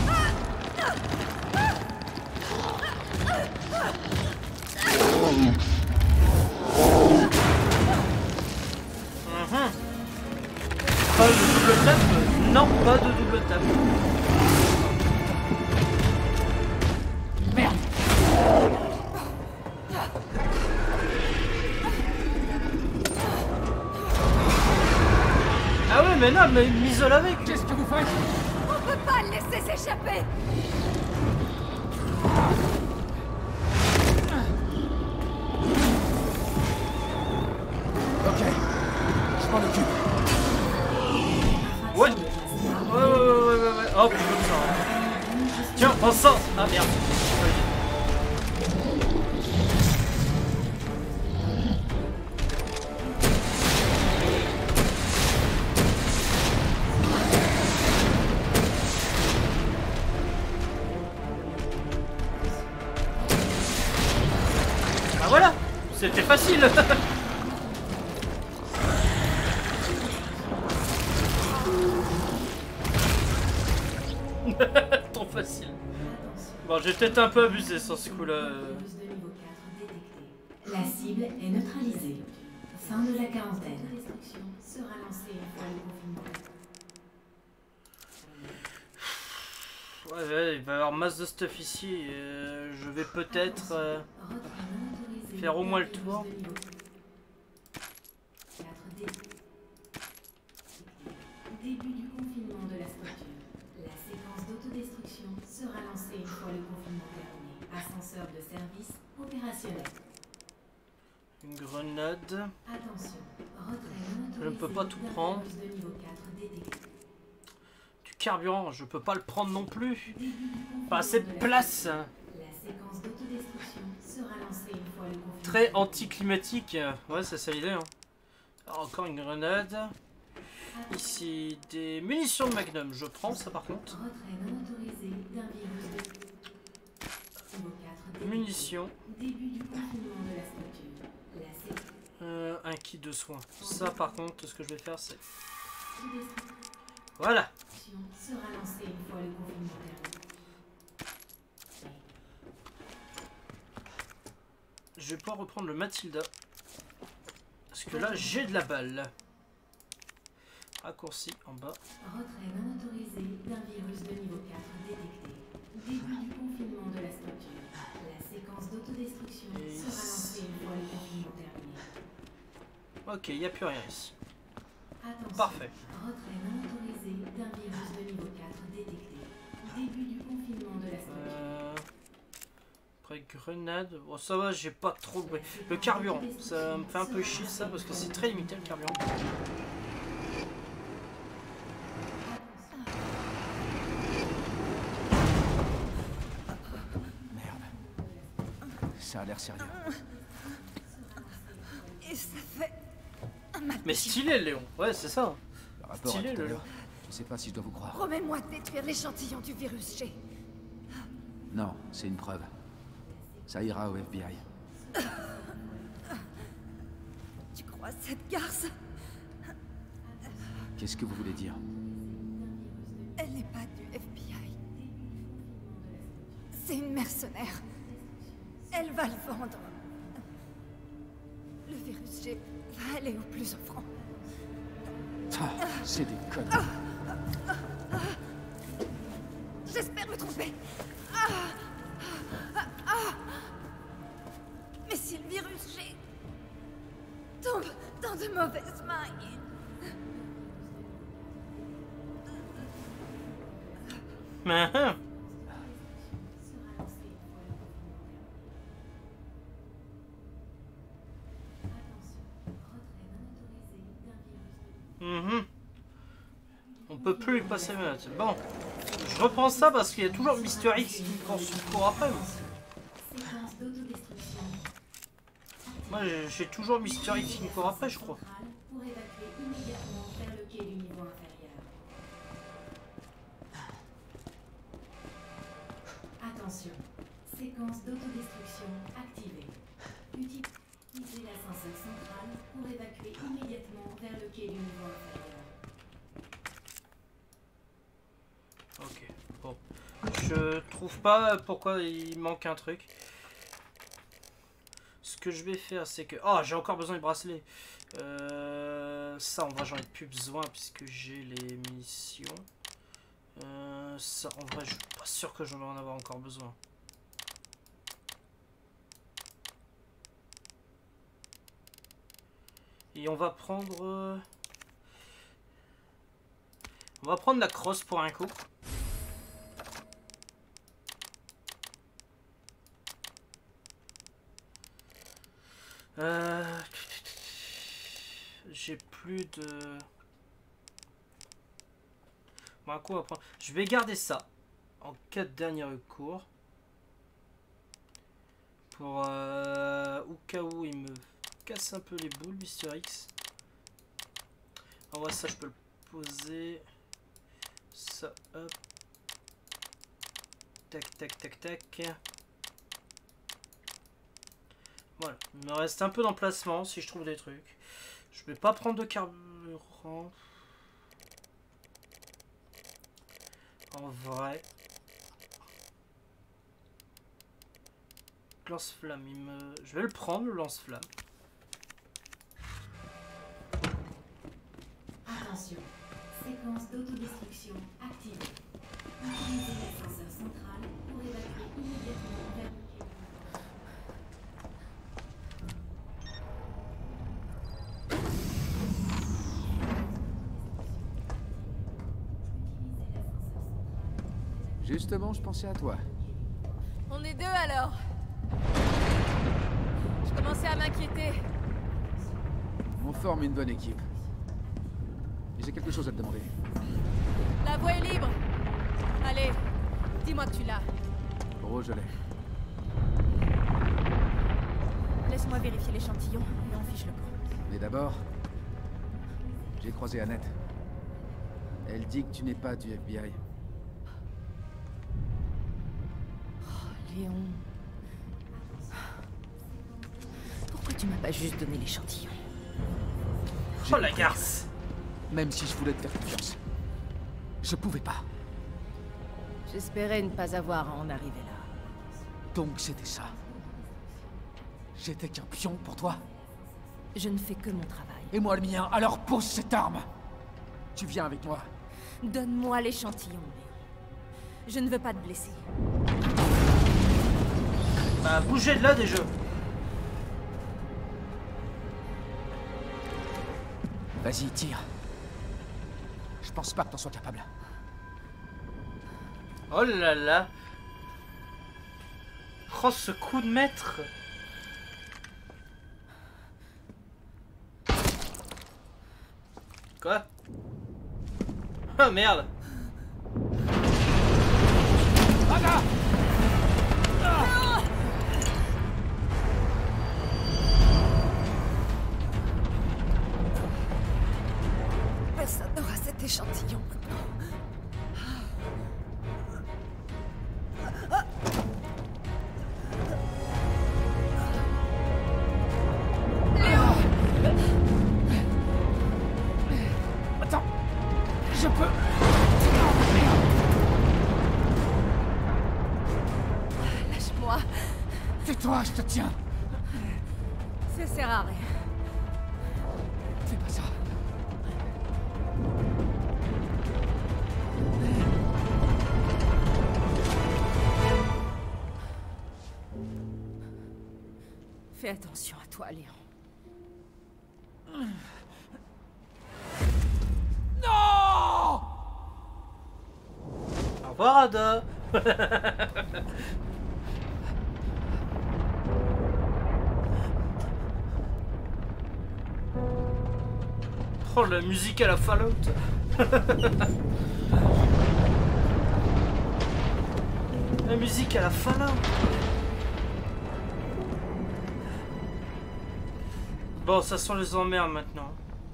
Pas de double tape? Non, pas de double tape. Merde. Ah ouais mais non, mais m'isole avec. Qu'est-ce que vous faites? On peut pas le laisser s'échapper! Ok. Je m'en occupe. Ouais. Ouais. Hop, comme ça. Tiens, prends ça. Ah merde. Ah voilà. C'était facile. Trop facile. Bon, j'ai peut-être un peu abusé sur ce coup-là. Virus de niveau 4 détecté. La cible est neutralisée. Fin de la quarantaine. La destruction sera lancée une fois le confinement. Ouais, il va y avoir masse de stuff ici. Je vais peut-être Retrait non autorisé faire au moins le d'un tour. virus de niveau 4 détecté. Début du confinement de la structure. La séquence d'autodestruction sera lancée une fois le confinement terminé. Ascenseur de service opérationnel. Une grenade. Attention, retrait non autorisé Je ne peux pas tout d'un prendre. virus de niveau 4 détecté. Du carburant, je peux pas le prendre non plus. Début du confinement Pas assez de la place. structure. La séquence d'autodestruction d'autodestruction sera lancée une fois le confinement. Très anticlimatique. Ouais, c'est ça l'idée. Hein. Alors, encore une grenade. Ici, des munitions de Magnum. Je prends ça par contre. Retrait non autorisé d'un virus de... Niveau 4, Munitions. début du confinement de la structure. La séquence Un kit de soins. Ça par contre, ce que je vais faire c'est... Voilà. sera lancée une fois le confinement terminé. Je vais pouvoir reprendre le Matilda. Parce que là, j'ai de la balle. Raccourci en bas. Retrait non autorisé d'un virus de niveau 4 détecté. Début du confinement de la structure. La séquence d'autodestruction sera lancée une fois le confinement terminé. Ok, il n'y a plus rien ici. Attention. Parfait. Retrait non autorisé d'un virus de niveau 4 détecté. Début du confinement de la structure. Après grenade. Bon, ça va, j'ai pas trop de bruit. Le carburant, ça me fait un peu chier ça parce que c'est très limité le carburant. Ça a l'air sérieux. Et ça fait un mal. Mais stylé le Léon, ouais c'est ça. Par rapport Stylé, à tout à le l'heure, je sais pas si je dois vous croire. Promets-moi de détruire l'échantillon du virus G. Non, c'est une preuve. Ça ira au FBI. Tu crois cette garce? Qu'est-ce que vous voulez dire? Elle n'est pas du FBI. C'est une mercenaire. Elle va le vendre. Le virus G va aller au plus offrant. Ah, c'est des conneries. J'espère me tromper. Mais si le virus G tombe dans de mauvaises mains, On peut plus lui passer ma note. Bon, je reprends ça parce qu'il y a toujours Mister X qui me court après. Séquence d'autodestruction. Moi j'ai toujours Mister X qui me court après, je crois. Pour évacuer immédiatement vers le quai du niveau inférieur. Attention. Séquence d'autodestruction activée. Utilisez l'ascenseur central pour évacuer immédiatement vers le quai du niveau inférieur. Ok, bon. Je trouve pas pourquoi il manque un truc. Ce que je vais faire, c'est que... Oh, j'ai encore besoin du bracelet. Ça, en vrai, j'en ai plus besoin puisque j'ai les munitions. Ça, en vrai, je suis pas sûr que j'en vais en avoir encore besoin. Et on va prendre... On va prendre la crosse pour un coup. J'ai plus de... Bon, un coup, on va prendre... Je vais garder ça en cas de dernier recours. Pour au cas où il me casse un peu les boules, Mister X. En vrai, ça, je peux le poser. Ça, hop. Tac, tac, tac, tac. Voilà, il me reste un peu d'emplacement si je trouve des trucs. Je vais pas prendre de carburant. En vrai. Lance-flamme, je vais le prendre, le lance-flamme. Attention. Séquence d'autodestruction activée. Utilisez l'ascenseur central pour évacuer immédiatement vers le quai. Justement, je pensais à toi. On est deux alors. Je commençais à m'inquiéter. On forme une bonne équipe. Et j'ai quelque chose à te demander. La voie est libre. Allez, dis-moi que tu l'as. Oh, je l'ai. Laisse-moi vérifier l'échantillon et on fiche le camp. Mais d'abord, j'ai croisé Annette. Elle dit que tu n'es pas du FBI. Léon... Pourquoi tu m'as pas juste donné l'échantillon? Oh la garce! Même si je voulais te faire confiance, je pouvais pas. J'espérais ne pas avoir à en arriver là. Donc c'était ça. J'étais qu'un pion pour toi. Je ne fais que mon travail. Et moi le mien, alors pose cette arme. Tu viens avec moi. Donne-moi l'échantillon, Léon. Je ne veux pas te blesser. Bah bougez de là déjà. Vas-y, tire. Je pense pas que t'en sois capable. Oh là là. Oh ce coup de maître. Quoi? Oh merde. Ada! Personne n'aura cet échantillon maintenant. Attends! Je peux... Lâche-moi. Tais-toi, je te tiens! Ça sert à rien. Fais pas ça. Fais attention à toi, Léon. Non! Au revoir Ada. Oh la musique à la Fallout. La musique à la Fallout. Bon, ça sent les emmerdes maintenant.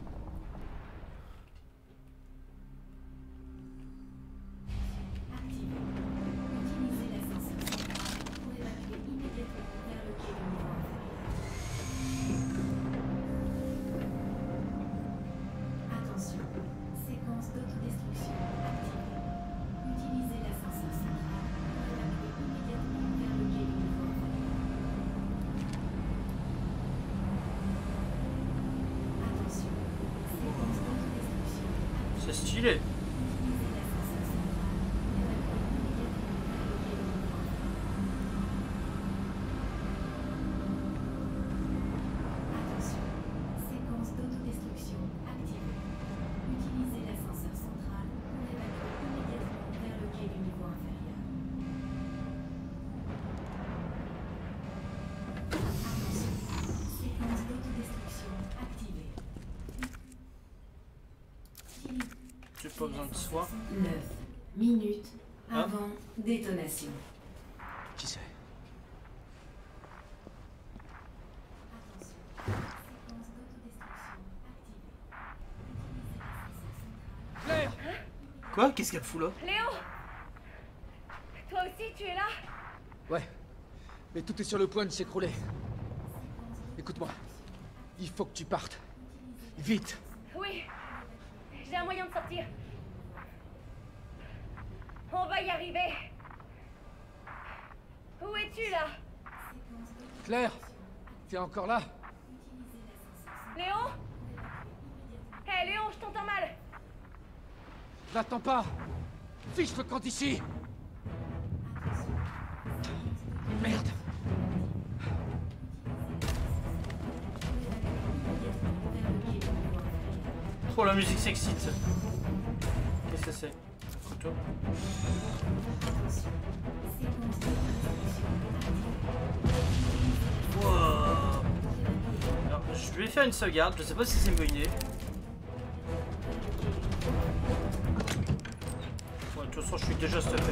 Attention, séquence d'autodestruction activée. Utilisez l'ascenseur central pour évacuer immédiatement vers le quai du niveau inférieur. Attention, séquence d'autodestruction activée. C'est stylé. Utilisez l'ascenseur central pour évacuer immédiatement vers le quai du niveau inférieur. Attention, séquence d'autodestruction activée. Utilisez l'ascenseur central pour évacuer immédiatement vers le quai du niveau inférieur. Attention, séquence d'autodestruction activée. J'ai pas besoin de soin. 9 minutes Ah. avant détonation. Qui c'est? Attention, séquence d'autodestruction activée. Utilisez l'ascenseur central. Claire! Quoi? Qu'est-ce qu'elle fout là? Léo! Toi aussi, tu es là? Ouais. Mais tout est sur le point de s'écrouler. Écoute-moi. Il faut que tu partes. Vite! Oui. J'ai un moyen de sortir. On va y arriver. Où es-tu, là? Claire! T'es encore là? Léon? Hé, Léon, je t'entends mal. N'attends pas! Fiche le camp d'ici! Merde! Oh la musique s'excite. Qu'est-ce que c'est? Couteau. Wow. Alors, je vais faire une sauvegarde, je sais pas si c'est une bonne idée. Ouais, de toute façon, je suis déjà stuffé.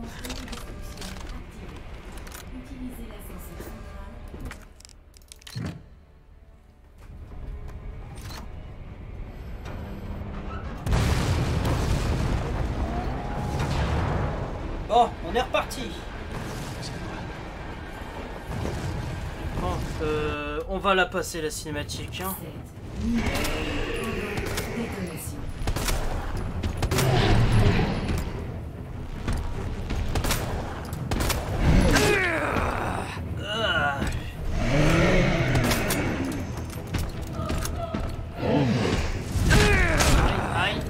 d'autodestruction activée. Utilisez l'ascenseur central. Bon, on est reparti. Bon, on va la passer la cinématique, hein. Détonation. Aïe.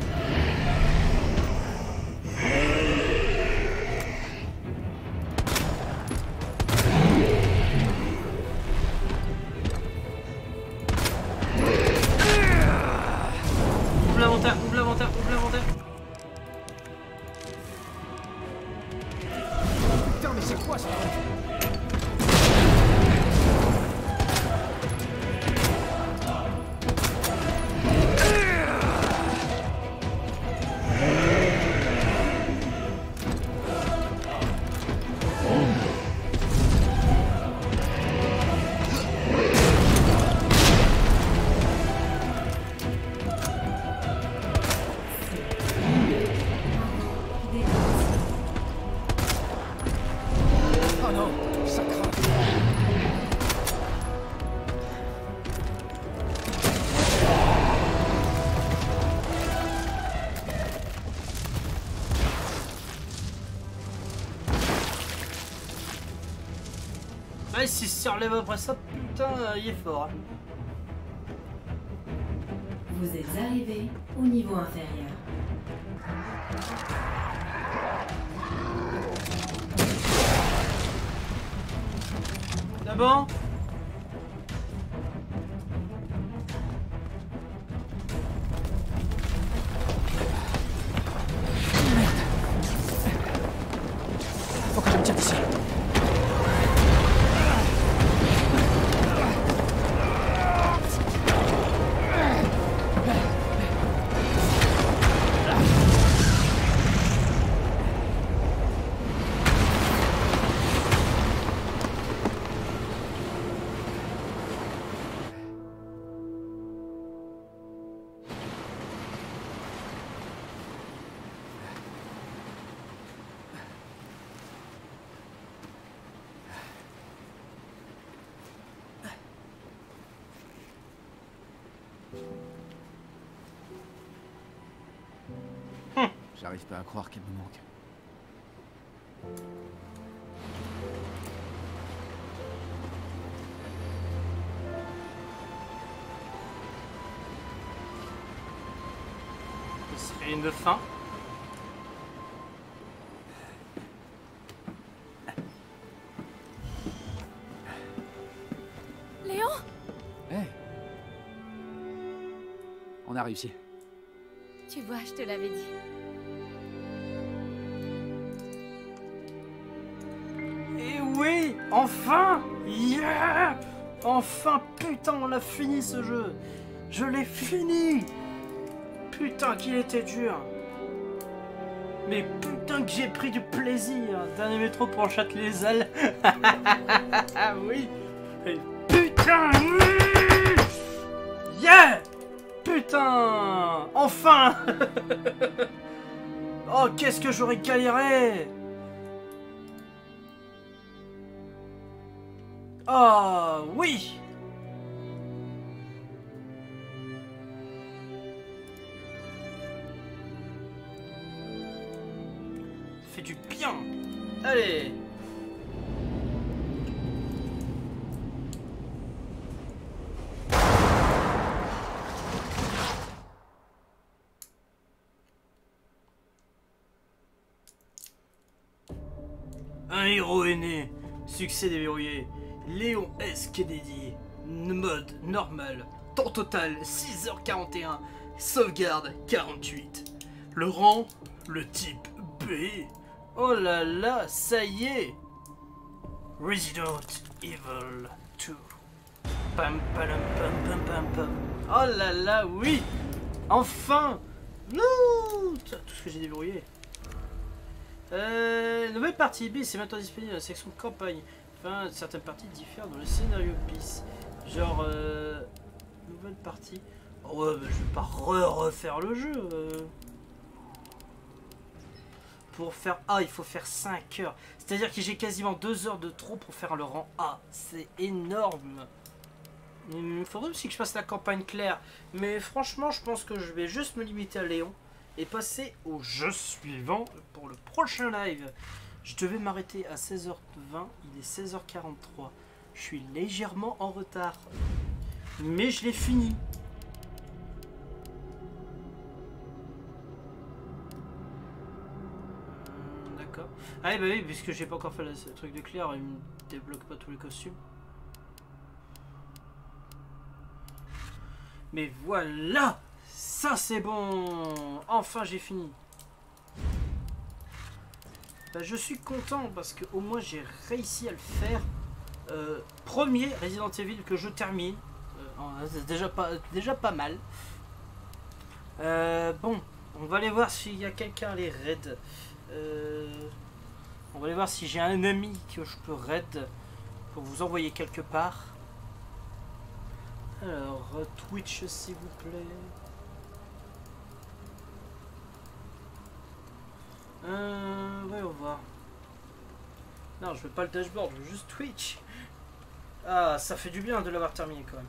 Ouvre l'inventaire, ouvre l'inventaire, ouvre l'inventaire. Putain, mais c'est quoi ça? Oh non, ça craque. Ah, s'il se relève après ça, putain, il est fort. Hein. Vous êtes arrivé au niveau inférieur. D'abord. Faut que je me tire d'ici. J'arrive pas à croire qu'elle me manque. Ce serait une fin. Léon? Hey. On a réussi. Tu vois, je te l'avais dit. Et oui, enfin, yeah, enfin, putain, on a fini ce jeu. Je l'ai fini. Putain, qu'il était dur. Mais putain que j'ai pris du plaisir. Dernier métro pour Châtelet les ailes. Oui. Et putain. Yeah. Putain. Enfin. Oh, qu'est-ce que j'aurais galéré. Oh, oui. Fait du bien. Allez. Un héros est né. Succès déverrouillé. Léon S. Kennedy. Mode normal. Temps total 6h41. Sauvegarde 48. Le rang, le type B. Oh là là, ça y est. Resident Evil 2. Pam pam pam pam pam pam. Oh là là, oui. Enfin. Tout ce que j'ai déverrouillé. Nouvelle partie bis est maintenant disponible dans la section campagne. Enfin, certaines parties diffèrent dans le scénario bis. Genre, nouvelle partie. Oh ouais, mais je vais pas refaire le jeu. Pour faire A, il faut faire 5 heures. C'est-à-dire que j'ai quasiment 2 heures de trop pour faire le rang A. C'est énorme. Il faudrait aussi que je fasse la campagne claire. Mais franchement, je pense que je vais juste me limiter à Léon. Et passer au jeu suivant pour le prochain live. Je devais m'arrêter à 16h20. Il est 16h43. Je suis légèrement en retard. Mais je l'ai fini. D'accord. Ah bah oui, puisque j'ai pas encore fait le truc de Claire, il me débloque pas tous les costumes. Mais voilà! Ça c'est bon! Enfin j'ai fini. Bah, je suis content parce que au moins j'ai réussi à le faire. Premier Resident Evil que je termine. C'est déjà pas mal. Bon, on va aller voir s'il y a quelqu'un à les raid. On va aller voir si j'ai un ami que je peux raid pour vous envoyer quelque part. Alors, Twitch s'il vous plaît. Ouais, on va voir. Non, je veux pas le dashboard, je veux juste Twitch. Ah, ça fait du bien de l'avoir terminé quand même.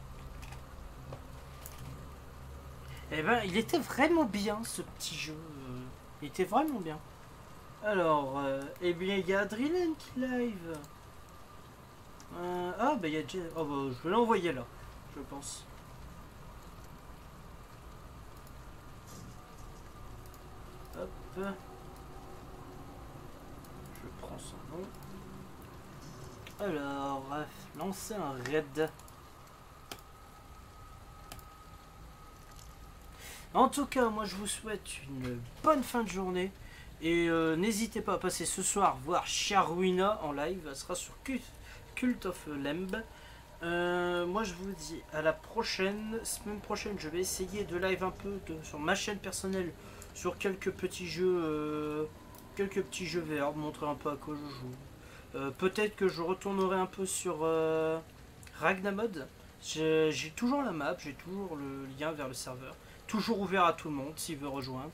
Eh ben, il était vraiment bien ce petit jeu. Il était vraiment bien. Alors, eh bien, il y a Adrien qui live. Ah, bah, il y a Jen. Oh, bah, je vais l'envoyer là, je pense. Hop. Je prends son nom. Alors, lancer un raid. En tout cas, moi je vous souhaite une bonne fin de journée. Et n'hésitez pas à passer ce soir voir Sharwina en live. Elle sera sur Cult of Lamb. Moi je vous dis à la prochaine. Semaine prochaine, je vais essayer de live un peu sur ma chaîne personnelle. Sur quelques petits jeux VR. Montrer un peu à quoi je joue. Peut-être que je retournerai un peu sur Ragnamod. J'ai toujours la map. J'ai toujours le lien vers le serveur. Toujours ouvert à tout le monde s'il veut rejoindre.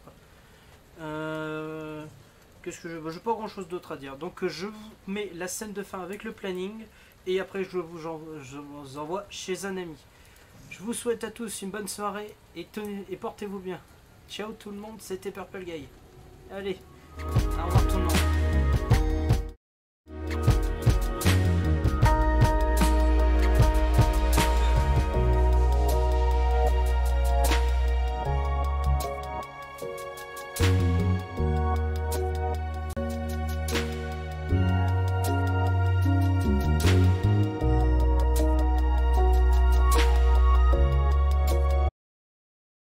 Qu'est-ce que je n'ai pas grand chose d'autre à dire. Donc je vous mets la scène de fin avec le planning. Et après je vous envoie chez un ami. Je vous souhaite à tous une bonne soirée. Et portez-vous bien. Ciao tout le monde, c'était Purple Guy. Allez, au revoir tout le monde.